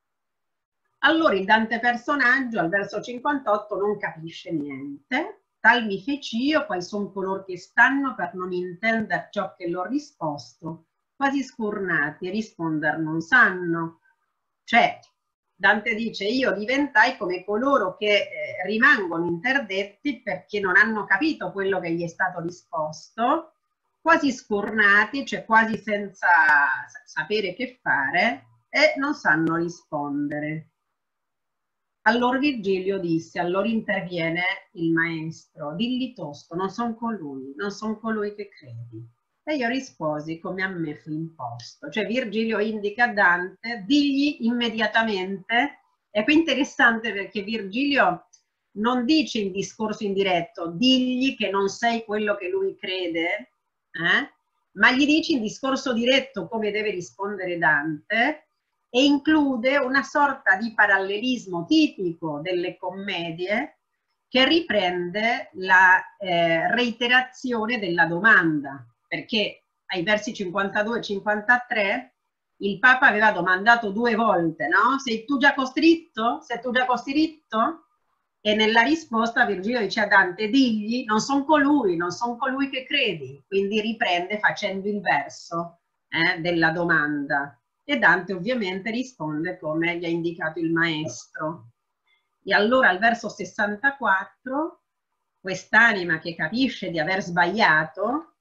Allora il Dante personaggio al verso cinquantotto non capisce niente. Tal mi feci io, quali son color che stanno per non intender ciò che l'ho risposto, quasi scurnati, risponder non sanno. Cioè, Dante dice: io diventai come coloro che eh, rimangono interdetti perché non hanno capito quello che gli è stato risposto, quasi scurnati, cioè quasi senza sapere che fare, e non sanno rispondere. Allora Virgilio disse, allora interviene il maestro: digli tosto, non son colui, non son colui che credi. E io risposi come a me fu imposto. Cioè Virgilio indica a Dante: digli immediatamente. E qui è interessante perché Virgilio non dice in discorso indiretto digli che non sei quello che lui crede, eh? Ma gli dice in discorso diretto come deve rispondere Dante, e include una sorta di parallelismo tipico delle commedie che riprende la eh, reiterazione della domanda, perché ai versi cinquantadue e cinquantatré il Papa aveva domandato due volte, no? Sei tu già costritto? Sei tu già costritto? E nella risposta Virgilio dice a Dante: digli, non son colui, non son colui che credi. Quindi riprende facendo il verso eh, della domanda. E Dante ovviamente risponde come gli ha indicato il maestro. E allora al verso sessantaquattro, quest'anima che capisce di aver sbagliato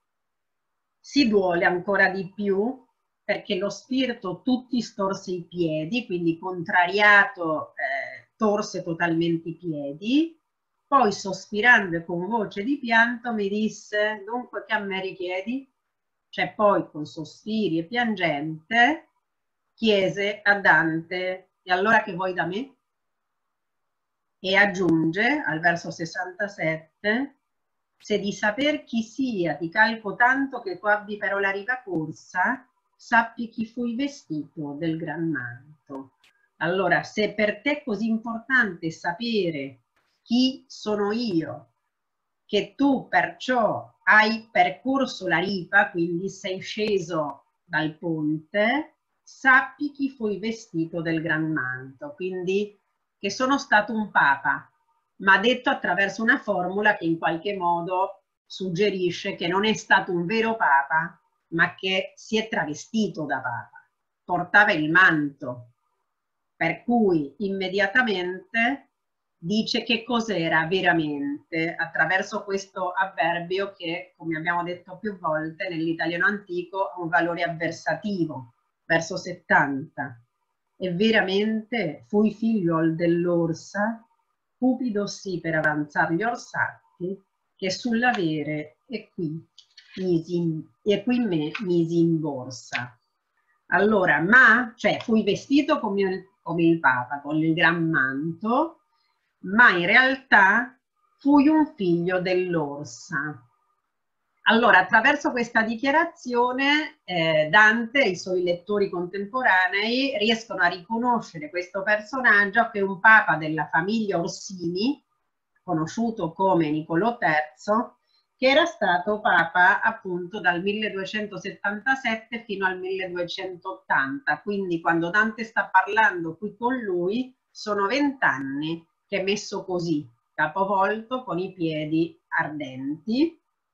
si duole ancora di più, perché lo spirito tutti storse i piedi, quindi contrariato eh, torse totalmente i piedi, poi sospirando e con voce di pianto mi disse: dunque che a me richiedi? Cioè poi con sospiri e piangente chiese a Dante: e allora che vuoi da me? E aggiunge al verso sessantasette: se di saper chi sia ti calco tanto che tu abbi però la riva corsa, sappi chi fui vestito del gran manto. Allora, se per te è così importante sapere chi sono io, che tu perciò hai percorso la ripa, quindi sei sceso dal ponte, sappi chi fui vestito del gran manto, quindi che sono stato un papa, ma detto attraverso una formula che in qualche modo suggerisce che non è stato un vero papa, ma che si è travestito da papa, portava il manto, per cui immediatamente dice che cos'era veramente attraverso questo avverbio che, come abbiamo detto più volte, nell'italiano antico ha un valore avversativo, verso settanta. E veramente fui figliuol dell'orsa, cupido sì per avanzar gli orsatti, che sull'avere e qui, misi in, e qui me misi in borsa. Allora, ma, cioè fui vestito come il, come il Papa, con il gran manto, ma in realtà fui un figlio dell'orsa. Allora, attraverso questa dichiarazione, eh, Dante e i suoi lettori contemporanei riescono a riconoscere questo personaggio che è un papa della famiglia Orsini, conosciuto come Niccolò terzo, che era stato papa appunto dal milleduecentosettantasette fino al milleduecentottanta. Quindi quando Dante sta parlando qui con lui, sono vent'anni che è messo così, capovolto con i piedi ardenti.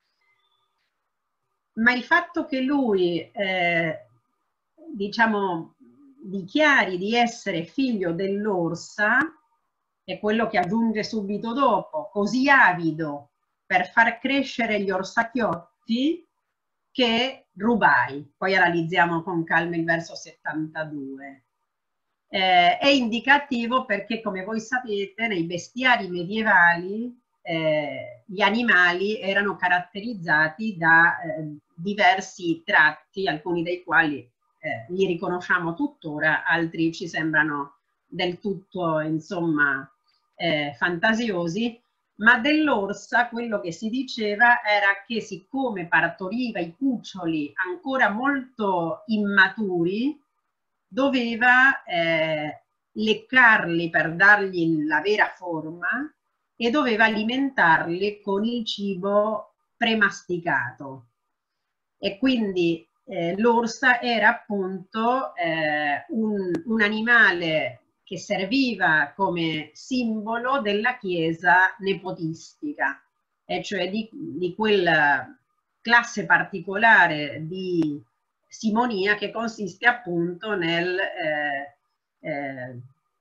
Ma il fatto che lui, eh, diciamo, dichiari di essere figlio dell'orsa, è quello che aggiunge subito dopo, così avido per far crescere gli orsacchiotti che rubai. Poi analizziamo con calma il verso settantadue. Eh, è indicativo perché, come voi sapete, nei bestiari medievali eh, gli animali erano caratterizzati da eh, diversi tratti, alcuni dei quali eh, li riconosciamo tuttora, altri ci sembrano del tutto, insomma, eh, fantasiosi, ma dell'orsa quello che si diceva era che siccome partoriva i cuccioli ancora molto immaturi, doveva eh, leccarli per dargli la vera forma e doveva alimentarli con il cibo premasticato. E quindi eh, l'orsa era appunto eh, un, un animale che serviva come simbolo della chiesa nepotistica, e cioè di, di quella classe particolare di simonia che consiste appunto nel eh, eh,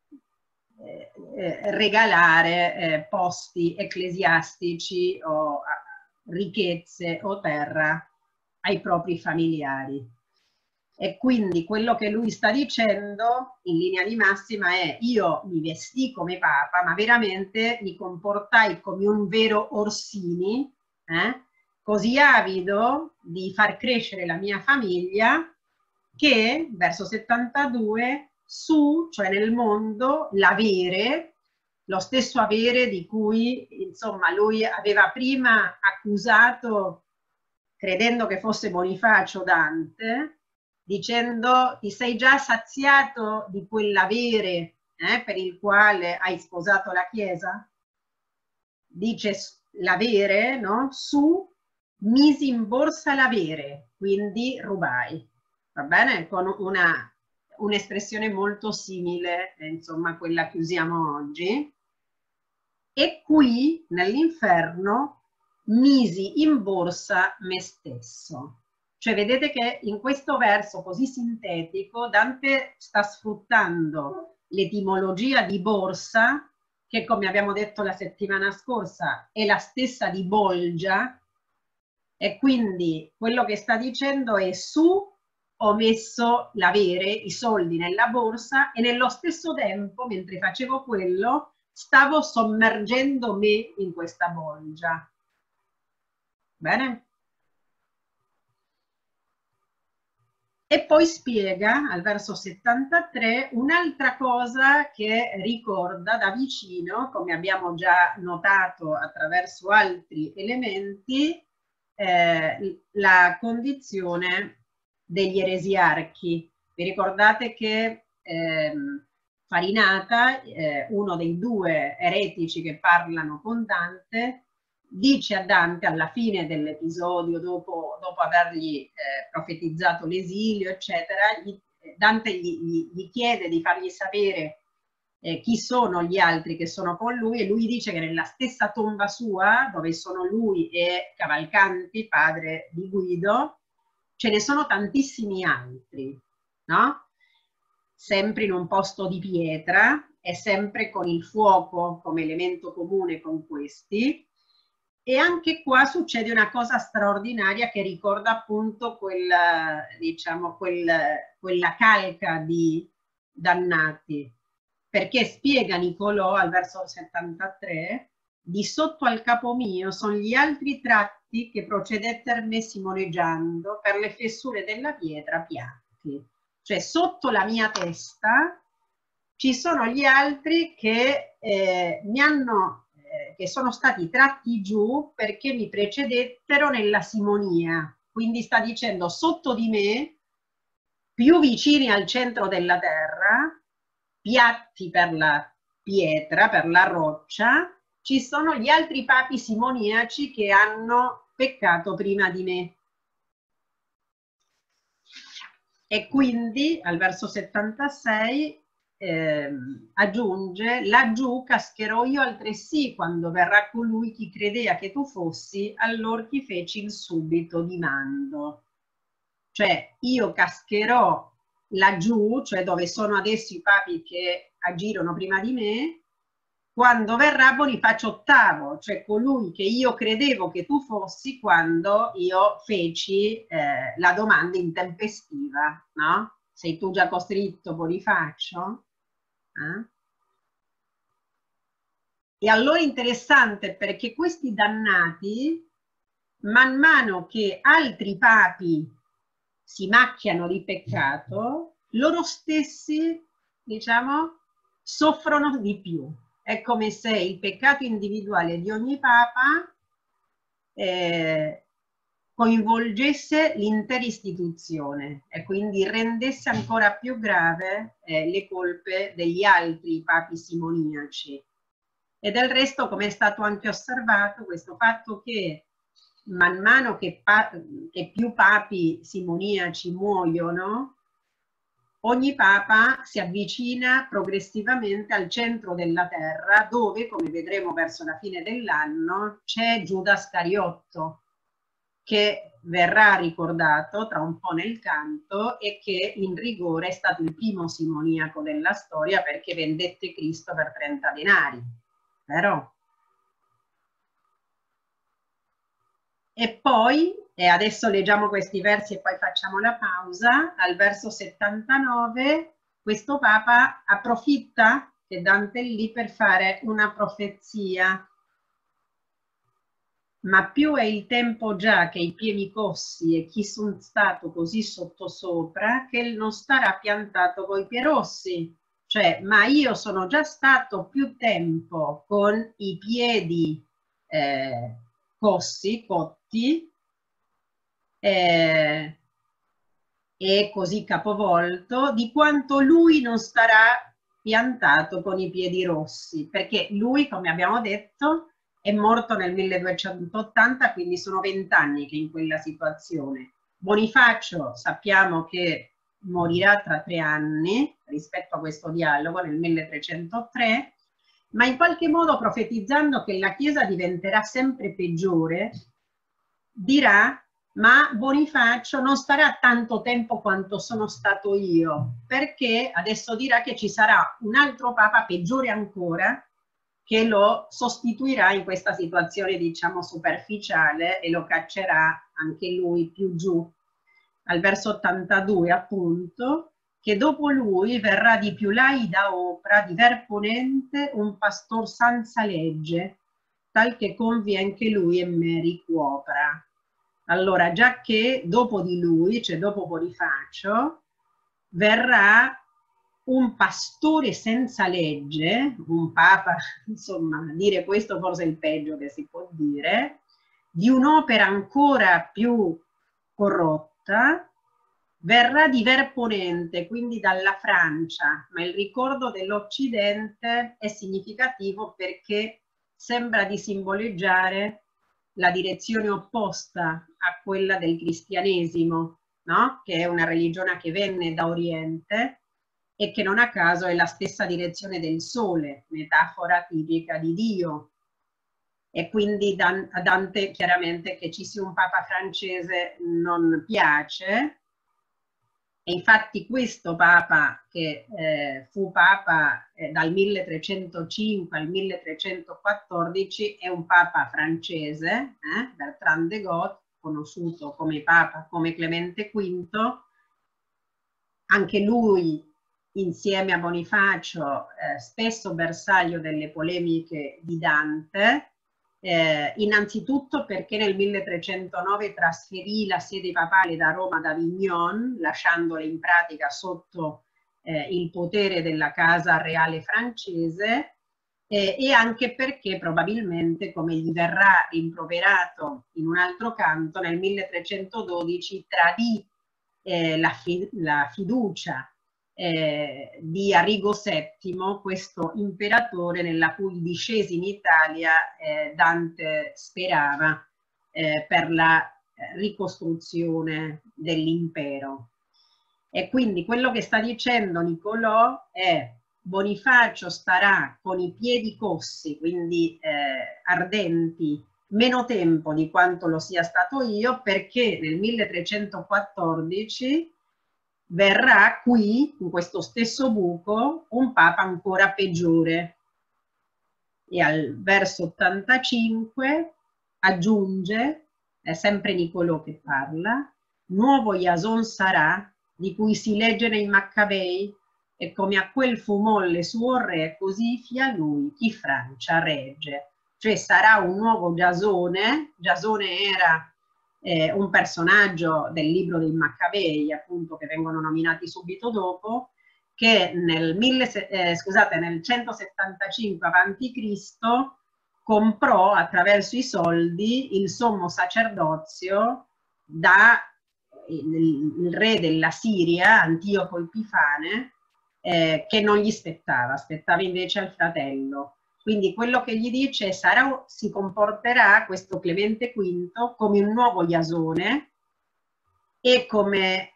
eh, regalare eh, posti ecclesiastici o ricchezze o terra ai propri familiari. E quindi quello che lui sta dicendo in linea di massima è: io mi vestì come papa, ma veramente mi comportai come un vero Orsini, eh? così avido di far crescere la mia famiglia, che verso settantadue su, cioè nel mondo, l'avere, lo stesso avere di cui insomma lui aveva prima accusato, credendo che fosse Bonifacio, Dante, dicendo: ti sei già saziato di quell'avere eh, per il quale hai sposato la Chiesa? Dice l'avere, no? Su, misi in borsa l'avere, quindi rubai, va bene? Con una un'espressione molto simile, eh, insomma, a quella che usiamo oggi. E qui, nell'inferno, misi in borsa me stesso. Cioè vedete che in questo verso così sintetico Dante sta sfruttando l'etimologia di borsa, che come abbiamo detto la settimana scorsa è la stessa di bolgia, e quindi quello che sta dicendo è: su, ho messo l'avere, i soldi nella borsa, e nello stesso tempo, mentre facevo quello, stavo sommergendo me in questa bolgia. Bene? E poi spiega al verso settantatré un'altra cosa che ricorda da vicino, come abbiamo già notato attraverso altri elementi, eh, la condizione degli eresiarchi. Vi ricordate che ehm, Farinata, eh, uno dei due eretici che parlano con Dante, dice a Dante alla fine dell'episodio, dopo, dopo avergli eh, profetizzato l'esilio, eccetera, gli, Dante gli, gli, gli chiede di fargli sapere eh, chi sono gli altri che sono con lui, e lui dice che nella stessa tomba sua, dove sono lui e Cavalcanti, padre di Guido, ce ne sono tantissimi altri, no? Sempre in un posto di pietra e sempre con il fuoco come elemento comune con questi. E anche qua succede una cosa straordinaria che ricorda appunto quella, diciamo, quel, quella calca di Dannati, perché spiega Niccolò al verso settantatré: di sotto al capo mio sono gli altri tratti che procedetter me simoneggiando per le fessure della pietra piatti. Cioè sotto la mia testa ci sono gli altri che eh, mi hanno, eh, che sono stati tratti giù perché mi precedettero nella simonia. Quindi sta dicendo sotto di me, più vicini al centro della terra, piatti per la pietra, per la roccia, ci sono gli altri papi simoniaci che hanno peccato prima di me. E quindi al verso settantasei eh, aggiunge: laggiù cascherò io altresì quando verrà colui chi credea che tu fossi, allor ti feci il subito dimando. Cioè io cascherò laggiù, cioè dove sono adesso i papi che agirono prima di me, quando verrà Bonifacio ottavo, cioè colui che io credevo che tu fossi quando io feci eh, la domanda intempestiva, no? Sei tu già costretto, Bonifacio? Eh? E allora è interessante perché questi dannati, man mano che altri papi si macchiano di peccato, loro stessi, diciamo, soffrono di più. È come se il peccato individuale di ogni papa eh, coinvolgesse l'intera istituzione e quindi rendesse ancora più grave eh, le colpe degli altri papi simoniaci. E del resto, come è stato anche osservato, questo fatto che man mano che, pa che più papi simoniaci muoiono, ogni papa si avvicina progressivamente al centro della terra, dove, come vedremo verso la fine dell'anno, c'è Giuda Scariotto, che verrà ricordato tra un po' nel canto e che in rigore è stato il primo simoniaco della storia perché vendette Cristo per trenta denari, vero? E poi, e adesso leggiamo questi versi e poi facciamo la pausa, al verso settantanove questo Papa approfitta che Dante è lì per fare una profezia. Ma più è il tempo già che i piedi cossi e chi son stato così sottosopra che il non starà piantato coi piedi rossi. Cioè, ma io sono già stato più tempo con i piedi eh, cossi, cotti, eh, e così capovolto, di quanto lui non starà piantato con i piedi rossi, perché lui, come abbiamo detto, è morto nel milleduecentottanta, quindi sono vent'anni che è in quella situazione. Bonifacio sappiamo che morirà tra tre anni rispetto a questo dialogo nel milletrecentotre, ma in qualche modo profetizzando che la Chiesa diventerà sempre peggiore, dirà: ma Bonifacio non starà tanto tempo quanto sono stato io, perché adesso dirà che ci sarà un altro Papa peggiore ancora che lo sostituirà in questa situazione, diciamo, superficiale e lo caccerà anche lui più giù. Al verso ottantadue, appunto, che dopo lui verrà di più lai da opra, di ver ponente, un pastor senza legge, tal che convien che lui e me ricuopra. Allora, già che dopo di lui, cioè dopo Bonifacio, verrà un pastore senza legge, un papa, insomma, dire questo forse è il peggio che si può dire, di un'opera ancora più corrotta, verrà di Verponente, quindi dalla Francia, ma il ricordo dell'Occidente è significativo perché sembra di simboleggiare la direzione opposta a quella del cristianesimo, no? Che è una religione che venne da Oriente e che non a caso è la stessa direzione del sole, metafora tipica di Dio. E quindi a Dante chiaramente che ci sia un papa francese non piace. E infatti questo papa, che eh, fu papa eh, dal milletrecentocinque al milletrecentoquattordici, è un papa francese, eh, Bertrand de Goth, conosciuto come papa, come Clemente quinto, anche lui insieme a Bonifacio, eh, spesso bersaglio delle polemiche di Dante, eh, innanzitutto perché nel milletrecentonove trasferì la sede papale da Roma ad Avignon, lasciandola in pratica sotto eh, il potere della casa reale francese, eh, e anche perché probabilmente, come gli verrà rimproverato in un altro canto, nel milletrecentododici tradì eh, la, fi la fiducia Eh, di Arrigo settimo, questo imperatore nella cui discesa in Italia eh, Dante sperava eh, per la ricostruzione dell'impero. E quindi quello che sta dicendo Niccolò è: Bonifacio starà con i piedi cossi, quindi eh, ardenti, meno tempo di quanto lo sia stato io, perché nel milletrecentoquattordici verrà qui, in questo stesso buco, un papa ancora peggiore. E al verso ottantacinque aggiunge, è sempre Niccolò che parla: nuovo Iason sarà, di cui si legge nei Maccabei, e come a quel fu molle suo re, così fia lui chi Francia regge. Cioè sarà un nuovo Giasone. Giasone era Eh, un personaggio del libro dei Maccabei, appunto, che vengono nominati subito dopo, che nel, mille, eh, scusate, nel centosettantacinque avanti Cristo comprò attraverso i soldi il sommo sacerdozio da il, il re della Siria, Antioco Epifane, eh, che non gli spettava, spettava invece al fratello. Quindi quello che gli dice: sarà, si comporterà questo Clemente quinto come un nuovo Iasone, e come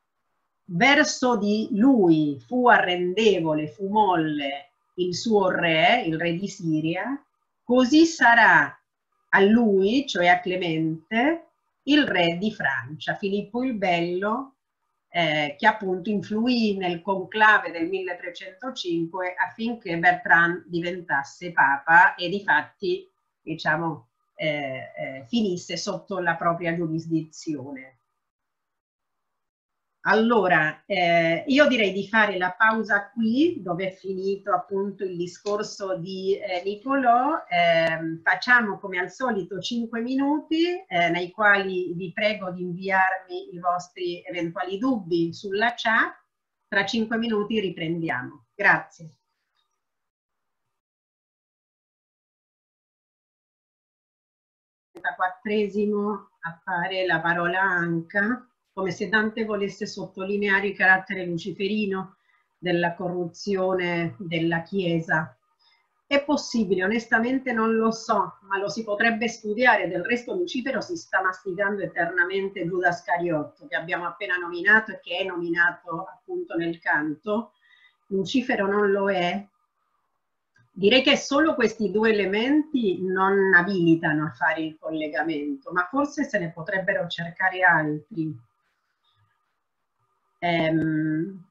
verso di lui fu arrendevole, fu molle il suo re, il re di Siria, così sarà a lui, cioè a Clemente, il re di Francia, Filippo il Bello, eh, che appunto influì nel conclave del milletrecentocinque affinché Bertrand diventasse papa e difatti, diciamo, eh, eh, finisse sotto la propria giurisdizione. Allora, eh, io direi di fare la pausa qui, dove è finito appunto il discorso di eh, Niccolò. Eh, facciamo come al solito cinque minuti, eh, nei quali vi prego di inviarmi i vostri eventuali dubbi sulla chat. Tra cinque minuti riprendiamo. Grazie. trentaquattresimo appare la parola anca, come se Dante volesse sottolineare il carattere luciferino della corruzione della Chiesa. È possibile, onestamente non lo so, ma lo si potrebbe studiare. Del resto Lucifero si sta masticando eternamente Giuda Scariotto, che abbiamo appena nominato e che è nominato appunto nel canto. Lucifero non lo è. Direi che solo questi due elementi non abilitano a fare il collegamento, ma forse se ne potrebbero cercare altri. Ehm,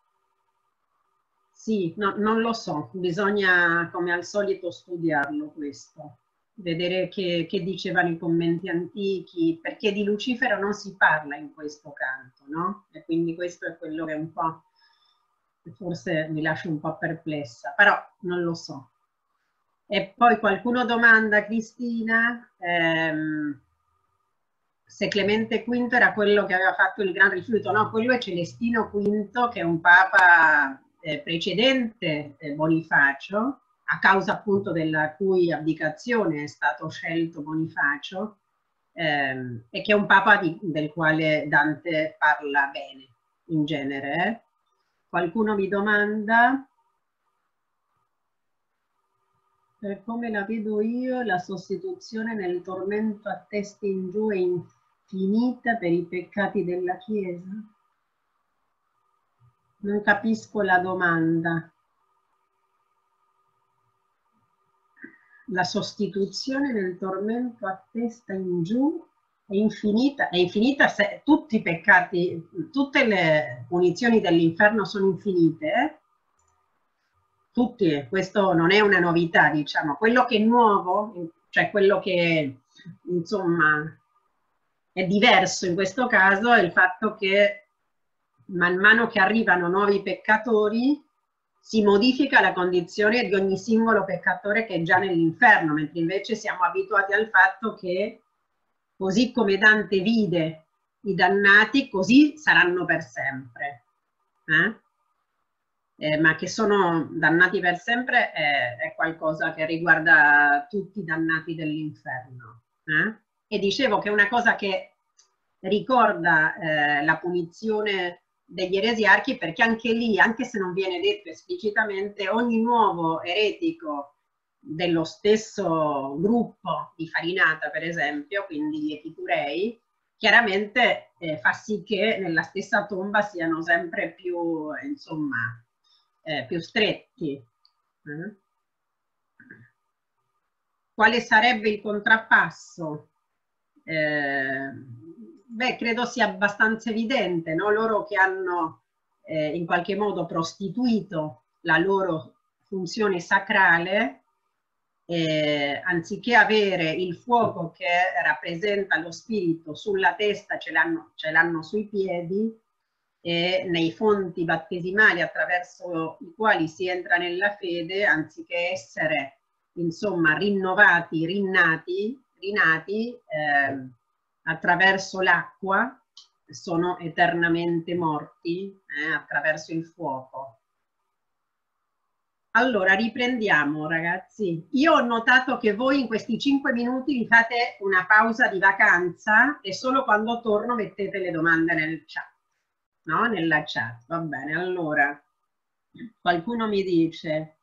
sì, no, non lo so, bisogna come al solito studiarlo questo, vedere che, che dicevano i commenti antichi, perché di Lucifero non si parla in questo canto, no? E quindi questo è quello che un po', forse mi lascia un po' perplessa, però non lo so. E poi qualcuno domanda, Cristina, ehm, se Clemente quinto era quello che aveva fatto il gran rifiuto. No, quello è Celestino quinto, che è un papa eh, precedente eh, Bonifacio, a causa appunto della cui abdicazione è stato scelto Bonifacio, ehm, e che è un papa di, del quale Dante parla bene. in genere. Eh? Qualcuno mi domanda, per come la vedo io, la sostituzione nel tormento a testa in giù è infinita per i peccati della Chiesa? Non capisco la domanda. La sostituzione nel tormento a testa in giù è infinita, è infinita se tutti i peccati, tutte le punizioni dell'inferno sono infinite, eh? Tutti, questo non è una novità, diciamo. Quello che è nuovo, cioè quello che insomma è diverso in questo caso, è il fatto che man mano che arrivano nuovi peccatori si modifica la condizione di ogni singolo peccatore che è già nell'inferno, mentre invece siamo abituati al fatto che così come Dante vide i dannati, così saranno per sempre. Eh? Eh, ma che sono dannati per sempre è, è qualcosa che riguarda tutti i dannati dell'inferno. Eh? E dicevo che una cosa che ricorda eh, la punizione degli eresiarchi, perché anche lì, anche se non viene detto esplicitamente, ogni nuovo eretico dello stesso gruppo di Farinata, per esempio, quindi gli Epicurei, chiaramente eh, fa sì che nella stessa tomba siano sempre più, insomma, eh, più stretti. Eh? Quale sarebbe il contrappasso? Eh, beh, credo sia abbastanza evidente, no? Loro che hanno eh, in qualche modo prostituito la loro funzione sacrale, eh, anziché avere il fuoco che rappresenta lo spirito sulla testa, ce l'hanno ce l'hanno sui piedi, e nei fonti battesimali attraverso i quali si entra nella fede, anziché essere insomma rinnovati, rinnati, rinati eh, attraverso l'acqua, sono eternamente morti eh, attraverso il fuoco. Allora, riprendiamo ragazzi. Io ho notato che voi in questi cinque minuti vi fate una pausa di vacanza e solo quando torno mettete le domande nel chat, no? Nella chat, va bene. Allora, qualcuno mi dice...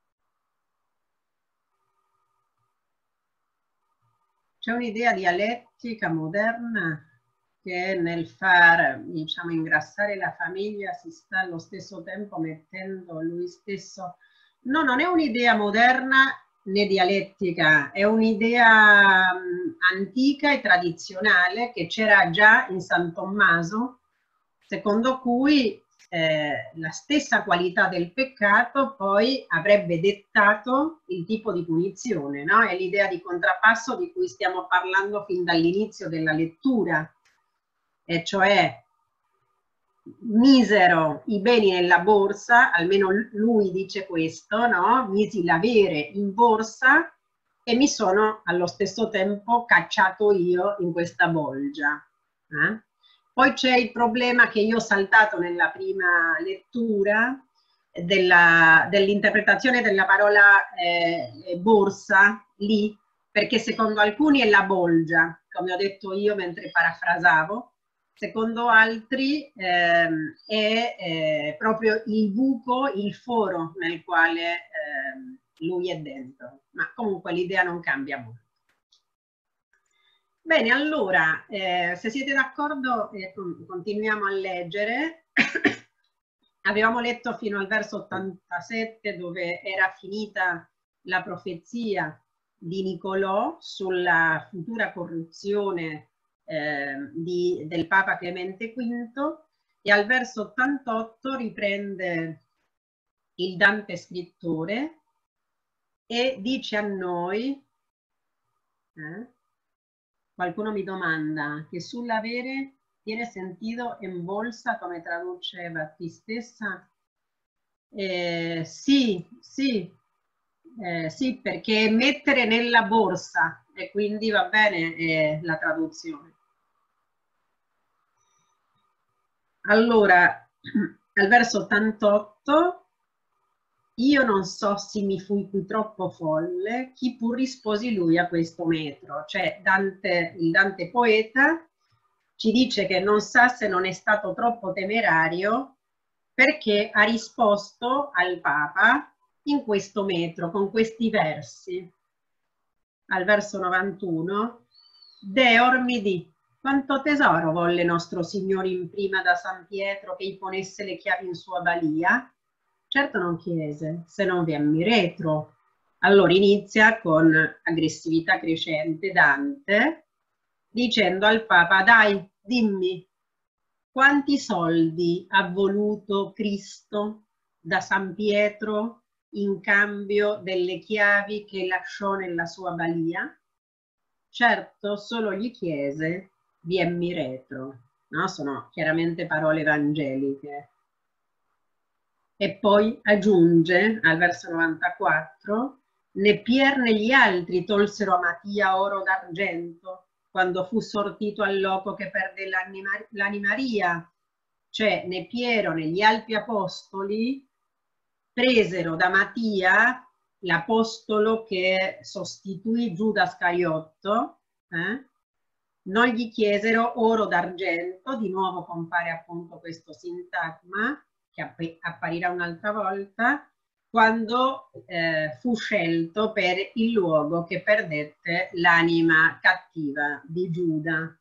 C'è un'idea dialettica moderna che nel far, diciamo, ingrassare la famiglia si sta allo stesso tempo mettendo lui stesso... No, non è un'idea moderna né dialettica, è un'idea antica e tradizionale che c'era già in San Tommaso, secondo cui eh, la stessa qualità del peccato poi avrebbe dettato il tipo di punizione, no? È l'idea di contrappasso di cui stiamo parlando fin dall'inizio della lettura, e cioè misero i beni nella borsa, almeno lui dice questo, no? Misi l'avere in borsa e mi sono allo stesso tempo cacciato io in questa bolgia. Eh? Poi c'è il problema che io ho saltato nella prima lettura dell'interpretazione della parola eh, borsa lì, perché secondo alcuni è la bolgia, come ho detto io mentre parafrasavo, secondo altri ehm, è eh, proprio il buco, il foro nel quale ehm, lui è dentro, ma comunque l'idea non cambia molto. Bene, allora, eh, se siete d'accordo, eh, continuiamo a leggere. Avevamo letto fino al verso ottantasette, dove era finita la profezia di Nicolò sulla futura corruzione eh, di, del Papa Clemente quinto, e al verso ottantotto riprende il Dante scrittore e dice a noi... Eh, Qualcuno mi domanda che sull'avere tiene sentito in bolsa, come traduce Battistessa? Eh, sì, sì, eh, sì, perché mettere nella borsa, e quindi va bene eh, la traduzione. Allora, al verso ottantotto, io non so se mi fui qui troppo folle, chi pur risposi lui a questo metro, cioè Dante, il Dante poeta, ci dice che non sa se non è stato troppo temerario perché ha risposto al Papa in questo metro, con questi versi. Al verso novantuno, Deor mi di, quanto tesoro volle nostro Signore imprima da San Pietro che gli ponesse le chiavi in sua balia? Certo non chiese, se non vi ammiretro. Allora inizia con aggressività crescente Dante, dicendo al Papa, dai, dimmi, quanti soldi ha voluto Cristo da San Pietro in cambio delle chiavi che lasciò nella sua balia? Certo, solo gli chiese, viemmi retro. No? Sono chiaramente parole evangeliche. E poi aggiunge al verso novantaquattro, né Pier né gli altri tolsero a Mattia oro d'argento, quando fu sortito al loco che perde l'animaria, cioè né Piero né gli altri apostoli presero da Mattia, l'apostolo che sostituì Giuda Scariotto, eh? non gli chiesero oro d'argento, di nuovo compare appunto questo sintagma, che apparirà un'altra volta, quando eh, fu scelto per il luogo che perdette l'anima cattiva di Giuda.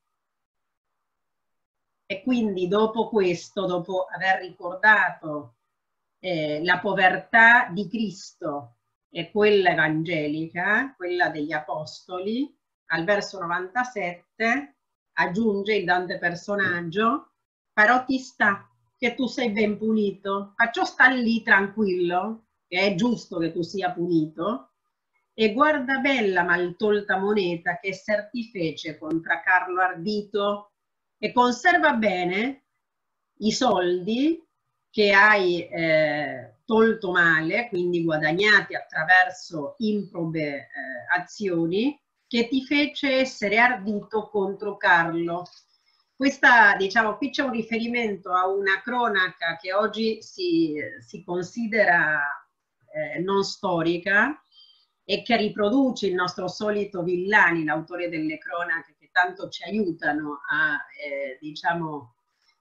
E quindi dopo questo, dopo aver ricordato eh, la povertà di Cristo e quella evangelica, quella degli apostoli, al verso novantasette aggiunge il Dante personaggio, però ti sta che tu sei ben punito, perciò sta lì tranquillo, che è giusto che tu sia punito, e guarda bella maltolta moneta che esser ti fece contra Carlo Ardito, e conserva bene i soldi che hai eh, tolto male, quindi guadagnati attraverso improbe eh, azioni, che ti fece essere ardito contro Carlo. Questa, diciamo, qui c'è un riferimento a una cronaca che oggi si, si considera eh, non storica e che riproduce il nostro solito Villani, l'autore delle cronache che tanto ci aiutano a, eh, diciamo,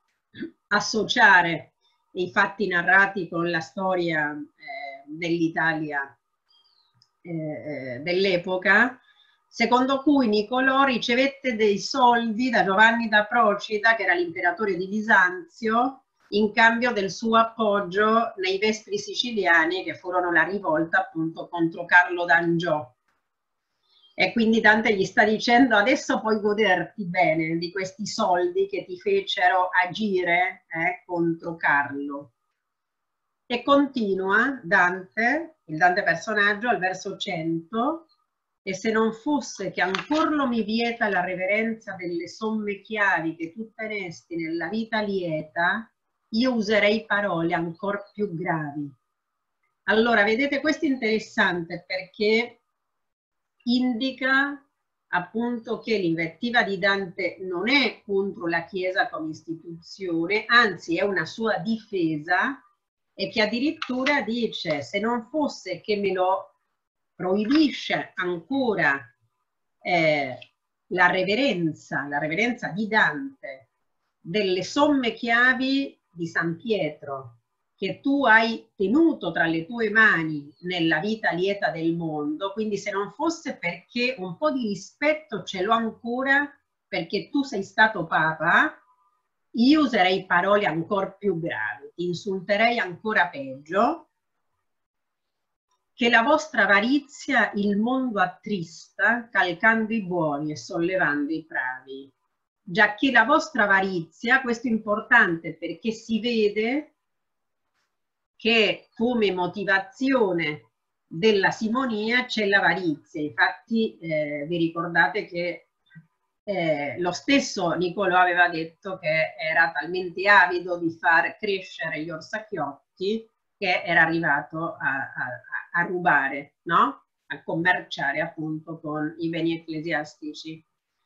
associare i fatti narrati con la storia eh, dell'Italia eh, dell'epoca, secondo cui Niccolò ricevette dei soldi da Giovanni da Procida, che era l'imperatore di Bisanzio, in cambio del suo appoggio nei Vestri siciliani, che furono la rivolta appunto contro Carlo d'Angiò. E quindi Dante gli sta dicendo adesso puoi goderti bene di questi soldi che ti fecero agire eh, contro Carlo. E continua Dante, il Dante personaggio, al verso cento, e se non fosse che ancor lo mi vieta la reverenza delle somme chiavi che tu tenesti nella vita lieta, io userei parole ancor più gravi. Allora, vedete, questo è interessante perché indica appunto che l'invettiva di Dante non è contro la Chiesa come istituzione, anzi è una sua difesa, e che addirittura dice se non fosse che me lo proibisce ancora eh, la reverenza, la reverenza di Dante delle somme chiavi di San Pietro che tu hai tenuto tra le tue mani nella vita lieta del mondo, quindi se non fosse perché un po' di rispetto ce l'ho ancora perché tu sei stato Papa, io userei parole ancora più gravi, ti insulterei ancora peggio, che la vostra avarizia il mondo attrista, calcando i buoni e sollevando i bravi. Giacché la vostra avarizia, questo è importante perché si vede che come motivazione della simonia c'è l'avarizia. Infatti eh, vi ricordate che eh, lo stesso Niccolò aveva detto che era talmente avido di far crescere gli orsacchiotti che era arrivato a, a, a rubare, no? A commerciare appunto con i beni ecclesiastici.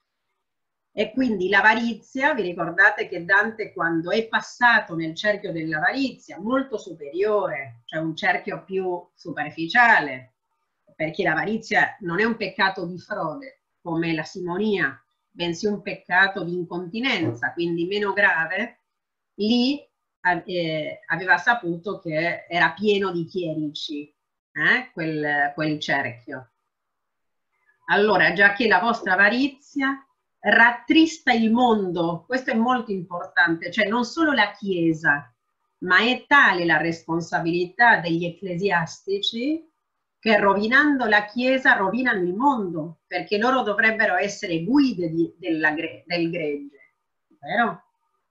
E quindi l'avarizia, vi ricordate che Dante quando è passato nel cerchio dell'avarizia, molto superiore, cioè un cerchio più superficiale, perché l'avarizia non è un peccato di frode come la simonia, bensì un peccato di incontinenza, quindi meno grave, lì eh, aveva saputo che era pieno di chierici, eh, quel, quel cerchio. Allora, già che la vostra avarizia rattrista il mondo, questo è molto importante, cioè non solo la Chiesa, ma è tale la responsabilità degli ecclesiastici che rovinando la Chiesa rovinano il mondo, perché loro dovrebbero essere guide di, della, del gregge, vero?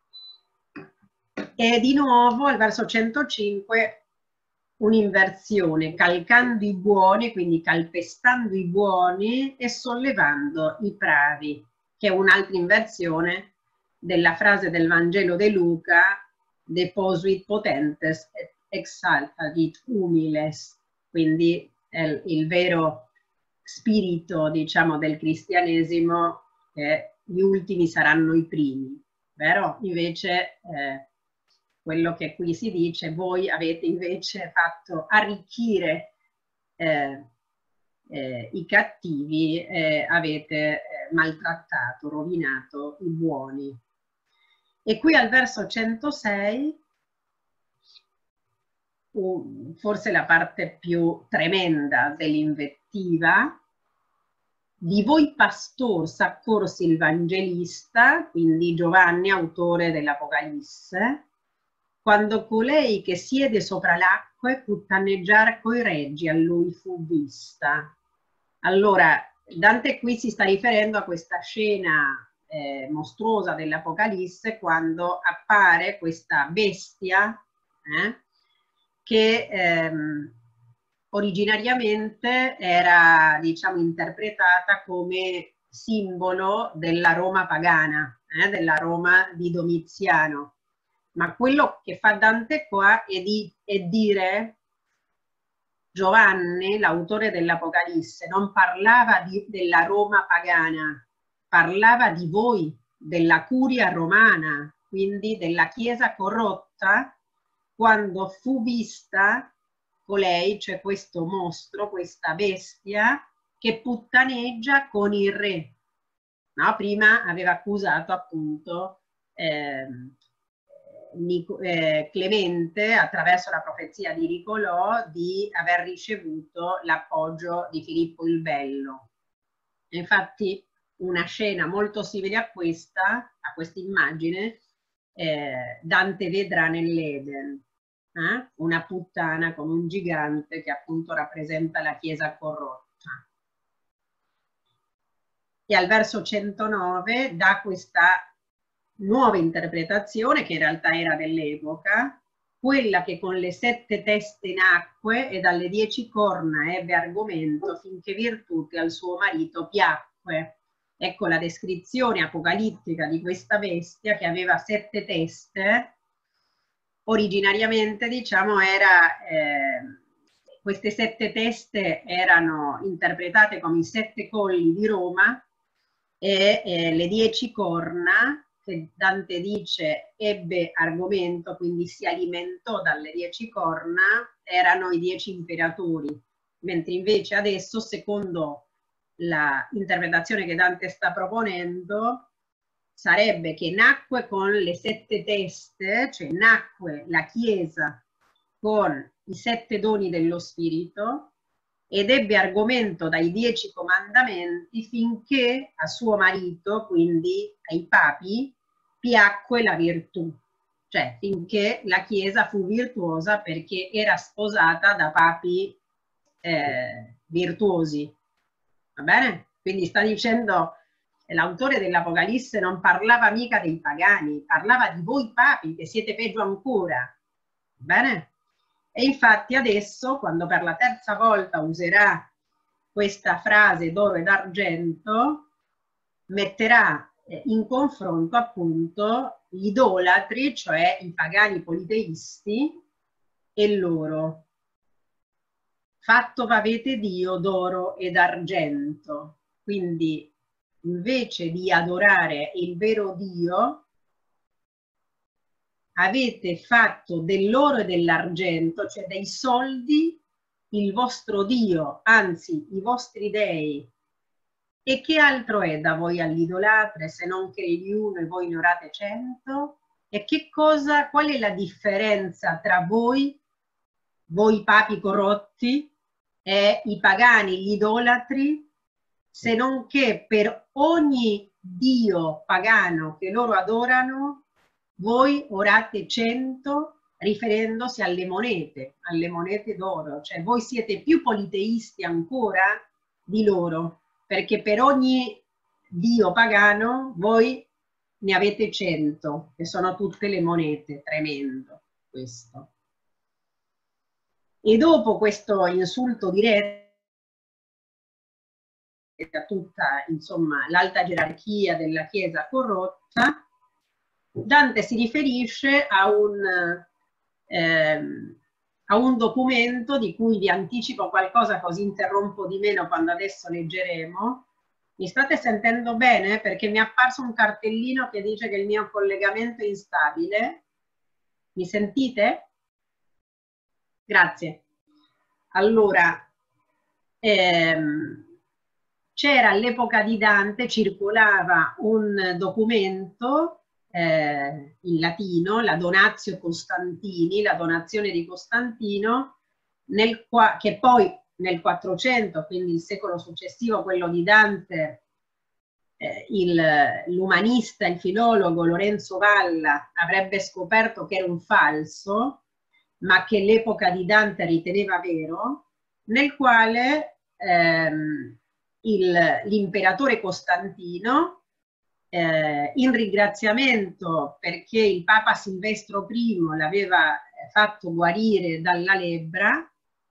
E di nuovo al verso centocinque un'inversione, calcando i buoni, quindi calpestando i buoni e sollevando i bravi, che è un'altra inversione della frase del Vangelo di Luca, deposuit potentes et exaltavit humiles, quindi è il vero spirito, diciamo, del cristianesimo, che gli ultimi saranno i primi, vero? Invece eh, quello che qui si dice, voi avete invece fatto arricchire eh, eh, i cattivi, eh, avete eh, maltrattato, rovinato i buoni. E qui al verso centosei, um, forse la parte più tremenda dell'invettiva, di voi pastor s'accorsi il Vangelista, quindi Giovanni, autore dell'Apocalisse, quando colei che siede sopra l'acque puttaneggiar coi reggi a lui fu vista. Allora, Dante qui si sta riferendo a questa scena eh, mostruosa dell'Apocalisse, quando appare questa bestia eh, che ehm, originariamente era, diciamo, interpretata come simbolo della Roma pagana, eh, della Roma di Domiziano. Ma quello che fa Dante qua è, di, è dire Giovanni, l'autore dell'Apocalisse, non parlava di, della Roma pagana, parlava di voi, della curia romana, quindi della Chiesa corrotta, quando fu vista colei, cioè questo mostro, questa bestia, che puttaneggia con il re. No? Prima aveva accusato appunto eh, Eh, Clemente, attraverso la profezia di Nicolò, di aver ricevuto l'appoggio di Filippo il Bello. Infatti una scena molto simile a questa, a questa immagine, eh, Dante vedrà nell'Eden, eh? Una puttana come un gigante che appunto rappresenta la Chiesa corrotta. E al verso centonove dà questa nuova interpretazione, che in realtà era dell'epoca, quella che con le sette teste nacque e dalle dieci corna ebbe argomento finché virtù al suo marito piacque. Ecco la descrizione apocalittica di questa bestia che aveva sette teste. Originariamente, diciamo, era, eh, queste sette teste erano interpretate come i sette colli di Roma e eh, le dieci corna, che Dante dice ebbe argomento, quindi si alimentò dalle dieci corna, erano i dieci imperatori, mentre invece adesso, secondo l'interpretazione che Dante sta proponendo, sarebbe che nacque con le sette teste, cioè nacque la Chiesa con i sette doni dello Spirito, ed ebbe argomento dai dieci comandamenti finché a suo marito, quindi ai papi, piacque la virtù, cioè finché la Chiesa fu virtuosa perché era sposata da papi eh, virtuosi. Va bene? Quindi sta dicendo, l'autore dell'Apocalisse non parlava mica dei pagani, parlava di voi papi che siete peggio ancora. Va bene? E infatti adesso, quando per la terza volta userà questa frase d'oro ed argento, metterà in confronto appunto gli idolatri, cioè i pagani politeisti, e loro. Fatto v'avete Dio d'oro ed argento. Quindi invece di adorare il vero Dio, avete fatto dell'oro e dell'argento, cioè dei soldi, il vostro Dio, anzi i vostri dei, E che altro è da voi all'idolatre se non che egli uno e voi ne orate cento? E che cosa, qual è la differenza tra voi, voi papi corrotti, e i pagani, gli idolatri, se non che per ogni dio pagano che loro adorano, voi orate cento riferendosi alle monete, alle monete d'oro, cioè voi siete più politeisti ancora di loro, perché per ogni dio pagano voi ne avete cento, che sono tutte le monete, tremendo questo. E dopo questo insulto diretto a tutta, insomma, l'alta gerarchia della Chiesa corrotta, Dante si riferisce a un, ehm, a un documento di cui vi anticipo qualcosa, così interrompo di meno quando adesso leggeremo. Mi state sentendo bene? Perché mi è apparso un cartellino che dice che il mio collegamento è instabile. Mi sentite? Grazie. Allora, ehm, c'era all'epoca di Dante, circolava un documento eh, in latino, la Donatio Costantini, la donazione di Costantino, nel qua, che poi nel quattrocento, quindi il secolo successivo, quello di Dante, eh, l'umanista, il, il filologo Lorenzo Valla avrebbe scoperto che era un falso, ma che l'epoca di Dante riteneva vero, nel quale ehm, l'imperatore Costantino, eh, in ringraziamento perché il Papa Silvestro primo l'aveva fatto guarire dalla lebbra,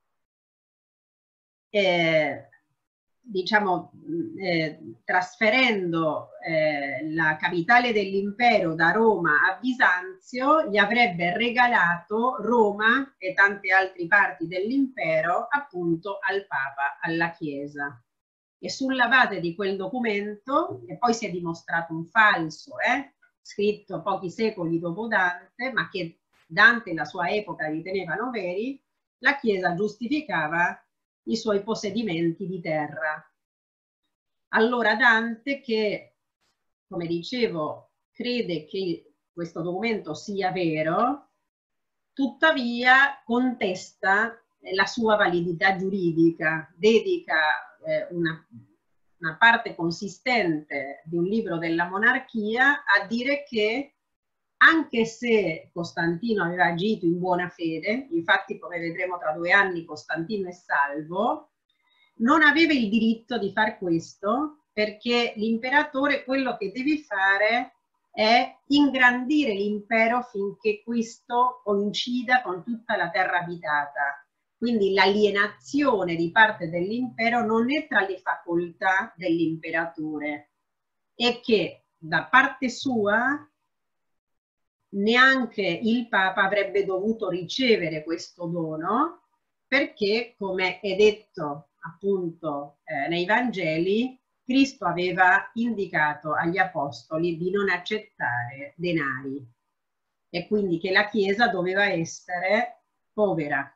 eh, diciamo, eh, trasferendo eh, la capitale dell'impero da Roma a Bisanzio, gli avrebbe regalato Roma e tante altre parti dell'impero appunto al Papa, alla Chiesa. E sulla base di quel documento, che poi si è dimostrato un falso, eh, scritto pochi secoli dopo Dante, ma che Dante e la sua epoca ritenevano veri, la Chiesa giustificava i suoi possedimenti di terra. Allora Dante, che come dicevo crede che questo documento sia vero, tuttavia contesta la sua validità giuridica, dedica eh, una, una parte consistente di un libro della monarchia a dire che anche se Costantino aveva agito in buona fede, infatti come vedremo tra due anni Costantino è salvo, non aveva il diritto di fare questo perché l'imperatore quello che deve fare è ingrandire l'impero finché questo coincida con tutta la terra abitata. Quindi l'alienazione di parte dell'impero non è tra le facoltà dell'imperatore e che da parte sua neanche il Papa avrebbe dovuto ricevere questo dono perché, come è detto appunto eh, nei Vangeli, Cristo aveva indicato agli apostoli di non accettare denari e quindi che la Chiesa doveva essere povera.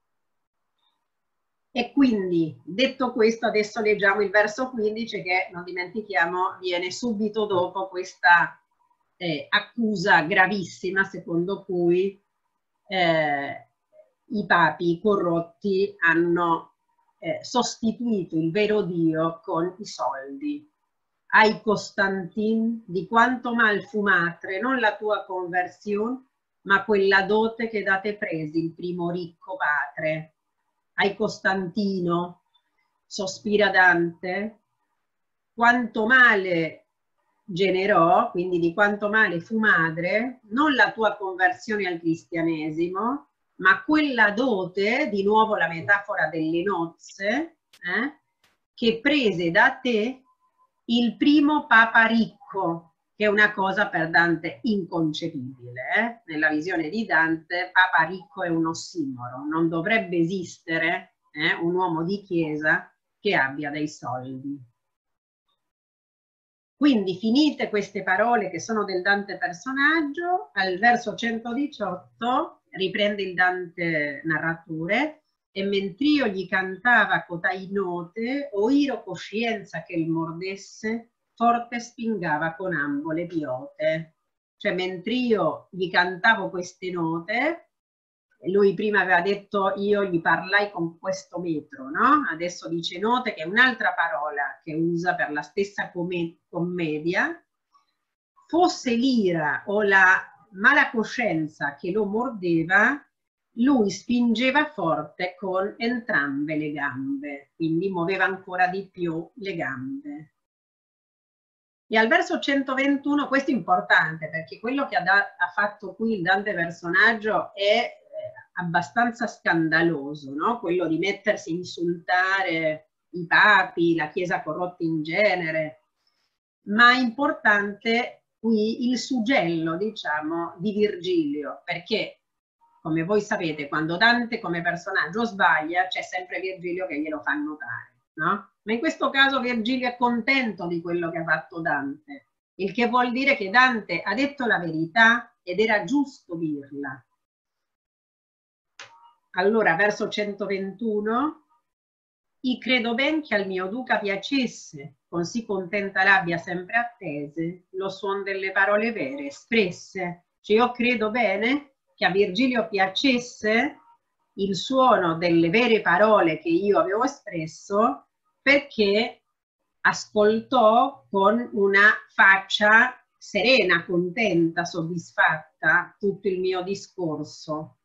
E quindi, detto questo, adesso leggiamo il verso quindici che, non dimentichiamo, viene subito dopo questa eh, accusa gravissima secondo cui eh, i papi corrotti hanno eh, sostituito il vero Dio con i soldi. Ai Costantin, di quanto mal fumatre, non la tua conversione, ma quella dote che date presi il primo ricco patre. Ai Costantino, sospira Dante, quanto male generò, quindi di quanto male fu madre, non la tua conversione al cristianesimo, ma quella dote, di nuovo la metafora delle nozze, eh, che prese da te il primo papa ricco, che è una cosa per Dante inconcepibile. Eh? Nella visione di Dante, papa ricco è un ossimoro, non dovrebbe esistere eh, un uomo di chiesa che abbia dei soldi. Quindi, finite queste parole che sono del Dante personaggio, al verso centodiciotto riprende il Dante narratore e mentr'io gli cantava cotai note, o iro coscienza che il mordesse, forte spingava con ambo le piote. Cioè, mentr'io gli cantavo queste note, lui prima aveva detto io gli parlai con questo metro, no? Adesso dice note, che è un'altra parola che usa per la stessa commedia. Fosse l'ira o la mala coscienza che lo mordeva, lui spingeva forte con entrambe le gambe, quindi muoveva ancora di più le gambe. E al verso centoventuno, questo è importante perché quello che ha, ha fatto qui il Dante personaggio è eh, abbastanza scandaloso, no? Quello di mettersi a insultare i papi, la Chiesa corrotta in genere, ma è importante qui il suggello, diciamo, di Virgilio, perché come voi sapete, quando Dante come personaggio sbaglia, c'è sempre Virgilio che glielo fa notare, no? Ma in questo caso Virgilio è contento di quello che ha fatto Dante, il che vuol dire che Dante ha detto la verità ed era giusto dirla. Allora, verso centoventuno, I credo ben che al mio duca piacesse, con sì contenta l'abbia sempre attese, lo suon delle parole vere espresse. Cioè io credo bene che a Virgilio piacesse il suono delle vere parole che io avevo espresso, perché ascoltò con una faccia serena, contenta, soddisfatta tutto il mio discorso.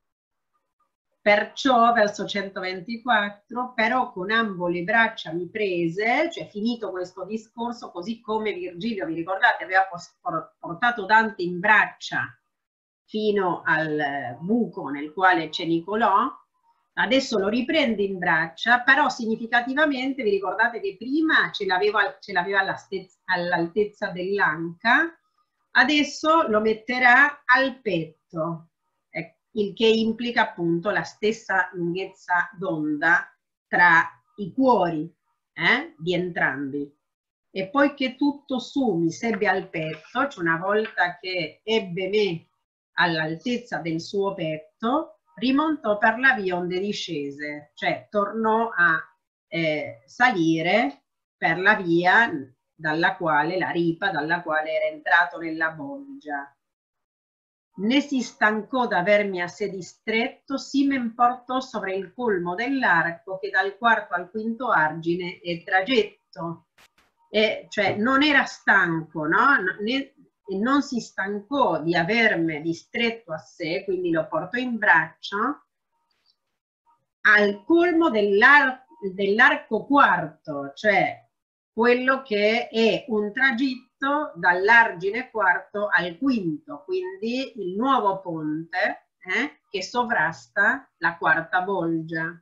Perciò, verso centoventiquattro, però con ambo le braccia mi prese, cioè finito questo discorso, così come Virgilio, vi ricordate, aveva portato Dante in braccia fino al buco nel quale c'è Nicolò, adesso lo riprende in braccia, però significativamente, vi ricordate che prima ce l'aveva all'altezza dell'anca, adesso lo metterà al petto, il che implica appunto la stessa lunghezza d'onda tra i cuori eh, di entrambi. E poi che tutto su mi sebbe al petto, cioè una volta che ebbe me all'altezza del suo petto, rimontò per la via onde discese, cioè tornò a eh, salire per la via dalla quale, la ripa dalla quale era entrato nella bolgia. Né si stancò d'avermi a sé distretto, sì men portò sopra il colmo dell'arco che dal quarto al quinto argine è tragitto. E, cioè non era stanco, no? Né, e non si stancò di avermi distretto a sé, quindi lo portò in braccio, al colmo dell'arco dell'arco quarto, cioè quello che è un tragitto dall'argine quarto al quinto, quindi il nuovo ponte eh, che sovrasta la quarta bolgia.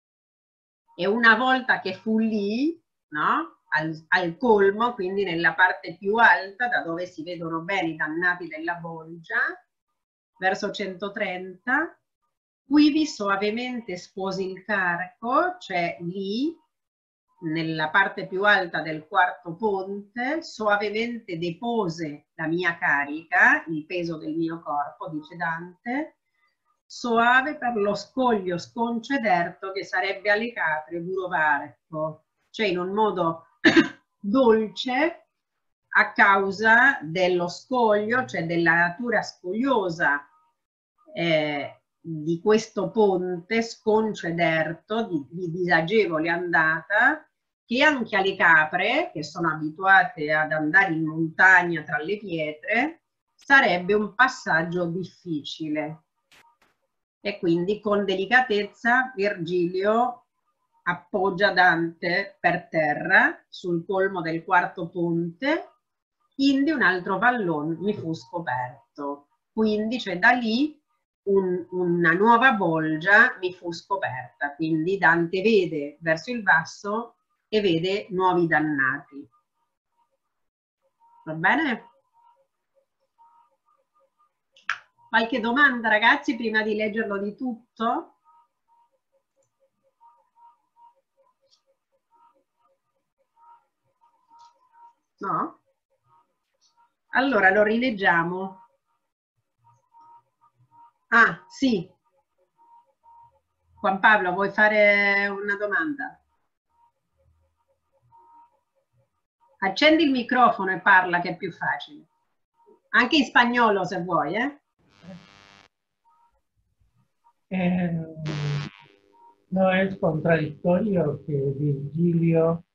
E una volta che fu lì, no, al, al colmo, quindi nella parte più alta, da dove si vedono bene i dannati della bolgia, verso centotrenta, quivi soavemente sposi il carico, cioè lì, nella parte più alta del quarto ponte, soavemente depose la mia carica, il peso del mio corpo, dice Dante, soave per lo scoglio sconcederto che sarebbe alle capre duro varco, cioè in un modo dolce a causa dello scoglio, cioè della natura scogliosa eh, di questo ponte sconcederto, di, di disagevole andata, che anche alle capre, che sono abituate ad andare in montagna tra le pietre, sarebbe un passaggio difficile. E quindi con delicatezza Virgilio appoggia Dante per terra sul colmo del quarto ponte, indi un altro vallone mi fu scoperto. Quindi, cioè da lì un, una nuova bolgia mi fu scoperta. Quindi Dante vede verso il basso e vede nuovi dannati. Va bene? Qualche domanda, ragazzi, prima di leggerlo di tutto? No? Allora lo rileggiamo. Ah, sì. Juan Pablo, vuoi fare una domanda? Accendi il microfono e parla, che è più facile. Anche in spagnolo se vuoi, eh? Eh, no es contradictorio que Virgilio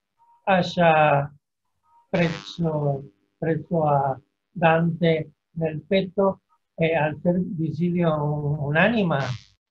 haya preso, preso a Dante nel petto e al ser Virgilio un'anima.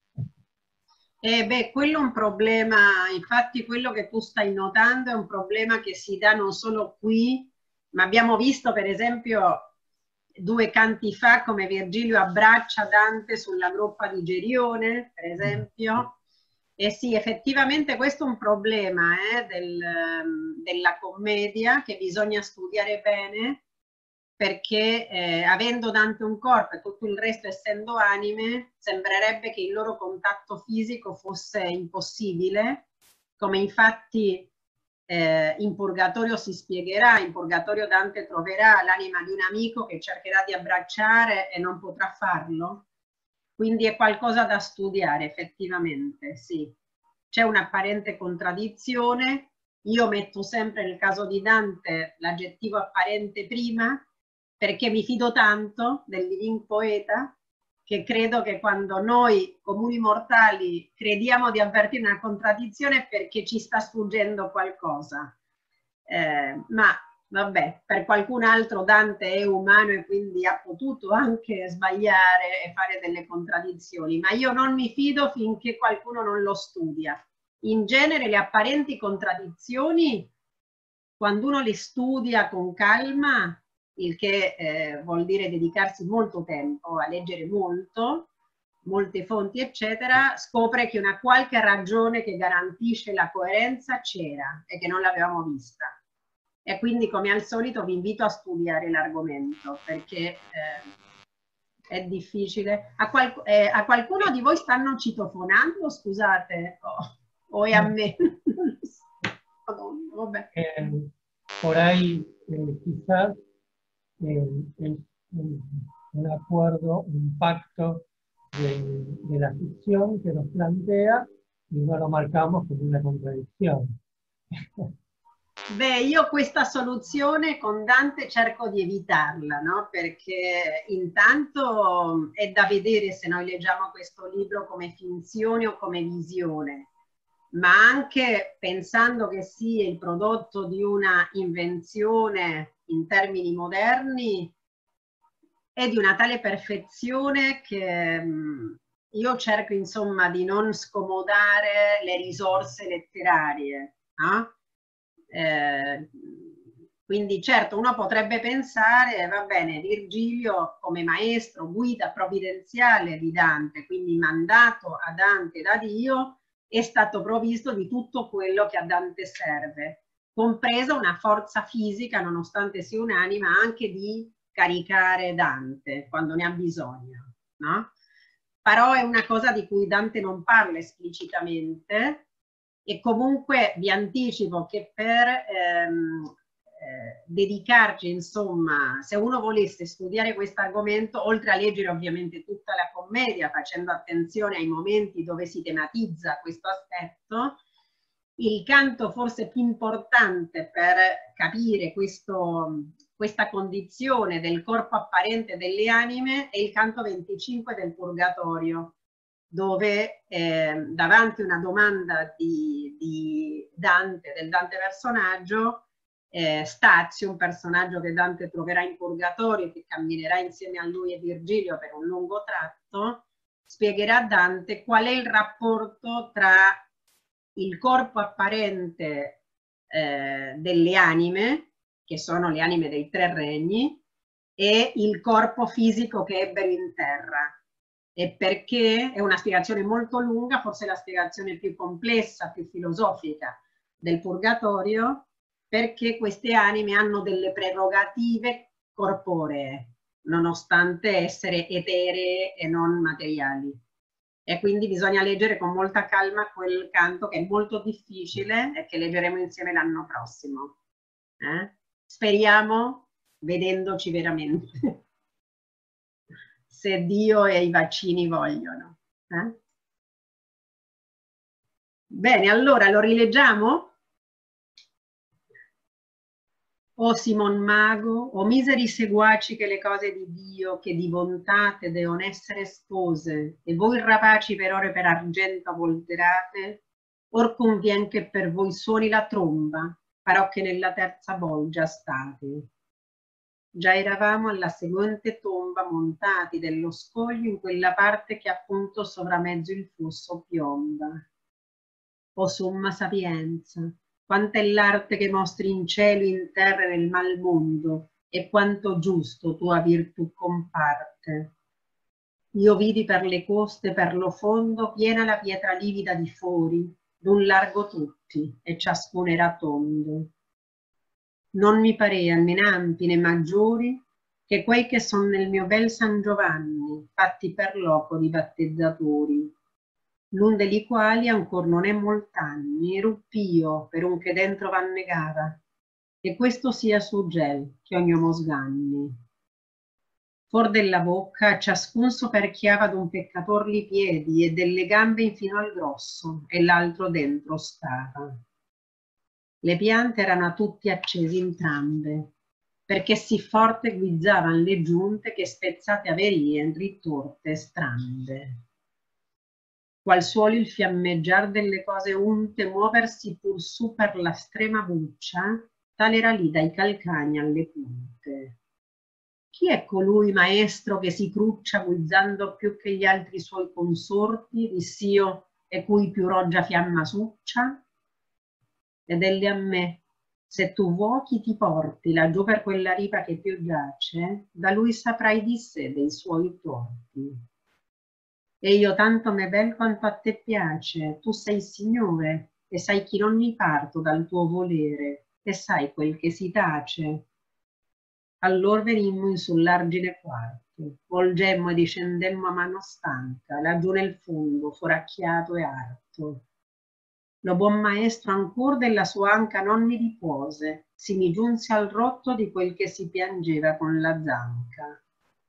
Eh beh, quello è un problema, infatti quello che tu stai notando è un problema che si dà non solo qui, ma abbiamo visto per esempio due canti fa come Virgilio abbraccia Dante sulla groppa di Gerione, per esempio. E sì, effettivamente questo è un problema eh, del, della commedia che bisogna studiare bene, perché eh, avendo Dante un corpo e tutto il resto essendo anime, sembrerebbe che il loro contatto fisico fosse impossibile, come infatti eh, in Purgatorio si spiegherà. In Purgatorio Dante troverà l'anima di un amico che cercherà di abbracciare e non potrà farlo. Quindi è qualcosa da studiare effettivamente, sì. C'è un'apparente contraddizione. Io metto sempre nel caso di Dante l'aggettivo apparente prima, perché mi fido tanto del divin poeta, che credo che quando noi comuni mortali crediamo di avvertire una contraddizione è perché ci sta sfuggendo qualcosa. Eh, ma vabbè, per qualcun altro Dante è umano e quindi ha potuto anche sbagliare e fare delle contraddizioni, ma io non mi fido finché qualcuno non lo studia. In genere le apparenti contraddizioni, quando uno le studia con calma, il che eh, vuol dire dedicarsi molto tempo a leggere molto, molte fonti eccetera, scopre che una qualche ragione che garantisce la coerenza c'era e che non l'avevamo vista. E quindi come al solito vi invito a studiare l'argomento, perché eh, è difficile. A, qual eh, a qualcuno di voi stanno citofonando, scusate, o, o è a me? Madonna, vabbè. Eh, por ahí eh, quizás eh, es un, un acuerdo, un pacto de, de la ficción que nos plantea y no lo marcamos como una contradicción. Beh, io questa soluzione con Dante cerco di evitarla, no? Perché intanto è da vedere se noi leggiamo questo libro come finzione o come visione, ma anche pensando che sia il prodotto di una invenzione in termini moderni, è di una tale perfezione che mh, io cerco insomma di non scomodare le risorse letterarie. Eh? Eh, quindi certo uno potrebbe pensare, va bene, Virgilio come maestro, guida provvidenziale di Dante, quindi mandato a Dante da Dio, è stato provvisto di tutto quello che a Dante serve, compresa una forza fisica, nonostante sia un'anima, anche di caricare Dante quando ne ha bisogno, no? Però è una cosa di cui Dante non parla esplicitamente, e comunque vi anticipo che per ehm, eh, dedicarci, insomma, se uno volesse studiare questo argomento, oltre a leggere ovviamente tutta la commedia, facendo attenzione ai momenti dove si tematizza questo aspetto, il canto forse più importante per capire questo, questa condizione del corpo apparente delle anime è il canto venticinque del Purgatorio, dove eh, davanti a una domanda di, di Dante, del Dante personaggio, eh, Stazio, un personaggio che Dante troverà in Purgatorio e che camminerà insieme a lui e Virgilio per un lungo tratto, spiegherà a Dante qual è il rapporto tra il corpo apparente eh, delle anime, che sono le anime dei tre regni, e il corpo fisico che ebbero in terra. E perché è una spiegazione molto lunga, forse la spiegazione più complessa, più filosofica del Purgatorio, perché queste anime hanno delle prerogative corporee, nonostante essere eteree e non materiali. E quindi bisogna leggere con molta calma quel canto, che è molto difficile e che leggeremo insieme l'anno prossimo. Eh? Speriamo vedendoci veramente. Se Dio e i vaccini vogliono. Eh? Bene, allora lo rileggiamo? O Simon Mago, o miseri seguaci che le cose di Dio, che di bontate devono essere spose, e voi rapaci per ore per argento volterate, or convien che per voi suoni la tromba, farò che nella terza volgia state. Già eravamo alla seguente tomba montati dello scoglio in quella parte che appunto sovramezzo il flusso piomba. O somma sapienza, quanta è l'arte che mostri in cielo, in terra e nel mal mondo, e quanto giusto tua virtù comparte. Io vidi per le coste, per lo fondo, piena la pietra livida di fori, d'un largo tutti, e ciascuno era tondo. Non mi parean né ampi né maggiori che quei che son nel mio bel San Giovanni, fatti per loco di battezzatori. L'un degli quali ancor non è molt'anni, ruppio per un che dentro v'annegava, e questo sia su gel che ogni uomo sganni. For della bocca ciascun soperchiava d'un peccator li piedi e delle gambe infino al grosso, e l'altro dentro stava. Le piante erano a tutti accesi entrambe, perché sì forte guizzavan le giunte che spezzate averien ritorte strambe. Qual suolo il fiammeggiar delle cose unte muoversi pur su per la strema buccia, tal era lì dai calcagni alle punte. Chi è colui maestro che si cruccia guizzando più che gli altri suoi consorti, diss'io, e cui più roggia fiamma succia? Ed elle a me, se tu vuoi chi ti porti laggiù per quella ripa che più giace, da lui saprai di sé dei suoi torti. E io tanto me bel quanto a te piace, tu sei Signore, e sai che in ogni parto dal tuo volere, e sai quel che si tace. Allor venimmo in sull'argine quarto, volgemmo e discendemmo a mano stanca, laggiù nel fondo, foracchiato e arto. Lo buon maestro ancor della sua anca non mi ripuose, si mi giunse al rotto di quel che si piangeva con la zanca.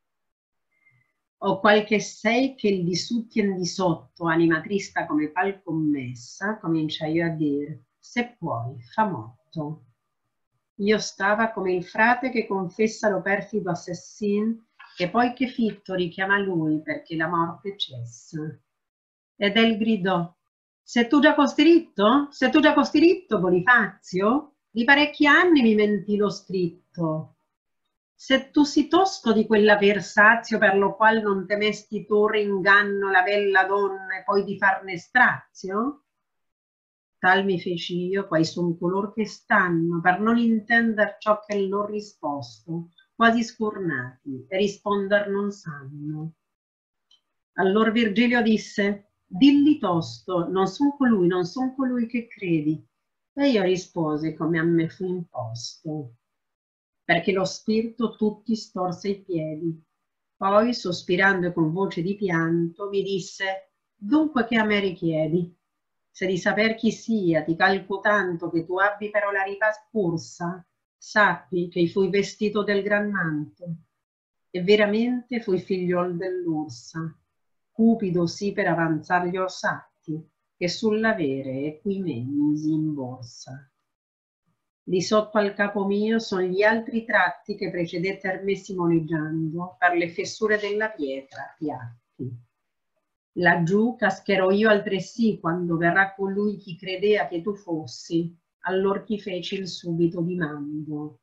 O qualche sei che il di su tien di sotto, anima trista come pal commessa, comincia io a dire, se puoi, fa motto. Io stava come il frate che confessa lo perfido assassin e poi che fitto richiama lui perché la morte cessa. Ed el gridò, se tu già costiritto? Se tu già costiritto, Bonifazio? Di parecchi anni mi mentì lo scritto. Se tu si tosto di quell'aver sazio per lo qual non temesti torre inganno la bella donna e poi di farne strazio? Tal mi feci io, quai son color che stanno, per non intender ciò che l'ho risposto, quasi scurnati, e risponder non sanno. Allor Virgilio disse, dilli tosto, non son colui, non son colui che credi. E io risposi come a me fu imposto, perché lo spirito tutti storse i piedi. Poi, sospirando e con voce di pianto, mi disse, dunque che a me richiedi? Se di saper chi sia ti calco tanto che tu abbi però la ripa spursa, sappi che fui vestito del gran manto, e veramente fui figliol dell'ursa, cupido sì per avanzar gli orsatti, che sull'avere e qui me misi in borsa. Di sotto al capo mio sono gli altri tratti che precedetter me simoleggiando per le fessure della pietra piatti. Laggiù cascherò io altresì quando verrà colui chi credea che tu fossi, allor chi feci il subito dimando.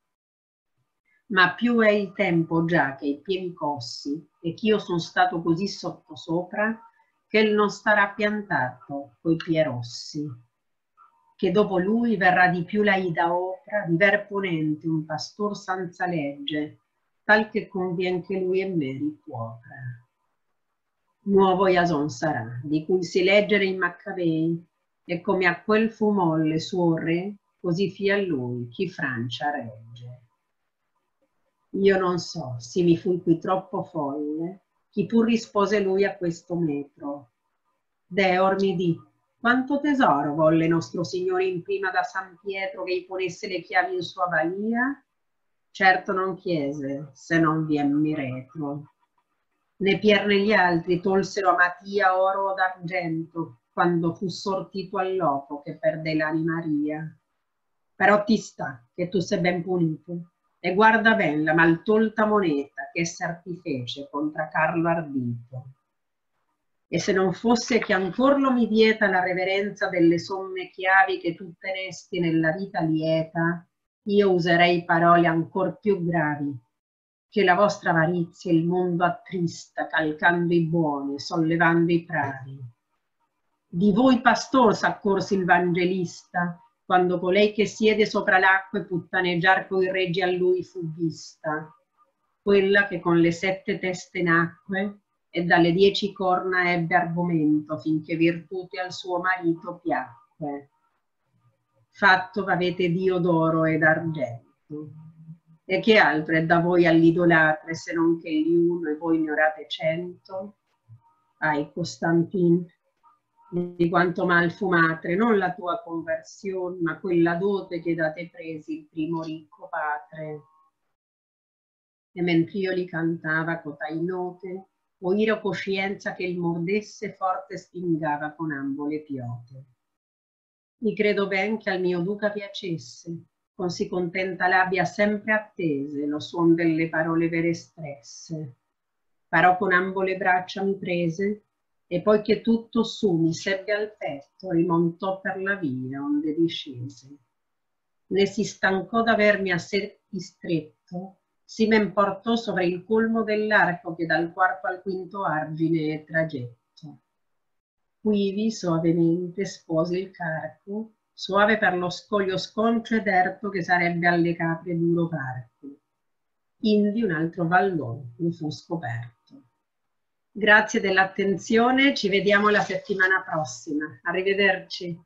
Ma più è il tempo già che i piedi cossi e ch'io son stato così sottosopra che il non starà piantato coi piedi rossi. Che dopo lui verrà di più la ida opra di ver ponente un pastor senza legge, tal che convien che lui e me ricuopra. Nuovo Iason sarà, di cui si leggere in Maccabei, e come a quel fu molle suo re, così fia a lui chi Francia regge. Io non so, se mi fui qui troppo folle, chi pur rispose lui a questo metro. Deor mi di, quanto tesoro volle nostro Signore in prima da San Pietro che gli ponesse le chiavi in sua balia? Certo non chiese, se non vienmi retro. Né Pier né gli altri tolsero a Mattia oro o d'argento, quando fu sortito al loco che perde l'anima ria. Però ti sta che tu sei ben punito, e guarda ben la maltolta moneta che esser ti fece contra Carlo ardito. E se non fosse che ancor lo mi vieta la reverenza delle somme chiavi che tu tenesti nella vita lieta, io userei parole ancor più gravi, che la vostra avarizia il mondo attrista, calcando i buoni, sollevando i bravi. Di voi pastor s'accorse il Vangelista, quando colei che siede sopra l'acque puttaneggiar coi reggi a lui fu vista, quella che con le sette teste nacque e dalle dieci corna ebbe argomento finché virtute al suo marito piacque. Fatto avete Dio d'oro ed argento, e che altro è da voi all'idolatre se non che egli uno e voi ne orate cento? Ai Costantin, di quanto mal fumatre, non la tua conversione, ma quella dote che da te presi il primo ricco patre. E mentre io li cantava cotai note, o ira coscienza che il mordesse forte spingava con ambo le piote. Mi credo ben che al mio duca piacesse, con si contenta labbia sempre attese lo suon delle parole vere espresse. Parò con ambo le braccia mi prese, e poi che tutto su mi sebbe al petto, rimontò per la via onde discese. Ne si stancò d'avermi a sé stretto, si men portò sovra il colmo dell'arco che dal quarto al quinto argine è tragetto. Quivi soavemente sposi il carco, soave per lo scoglio sconcio ed erto che sarebbe alle capre duro parco. Indi un altro vallone mi fu scoperto. Grazie dell'attenzione, ci vediamo la settimana prossima. Arrivederci.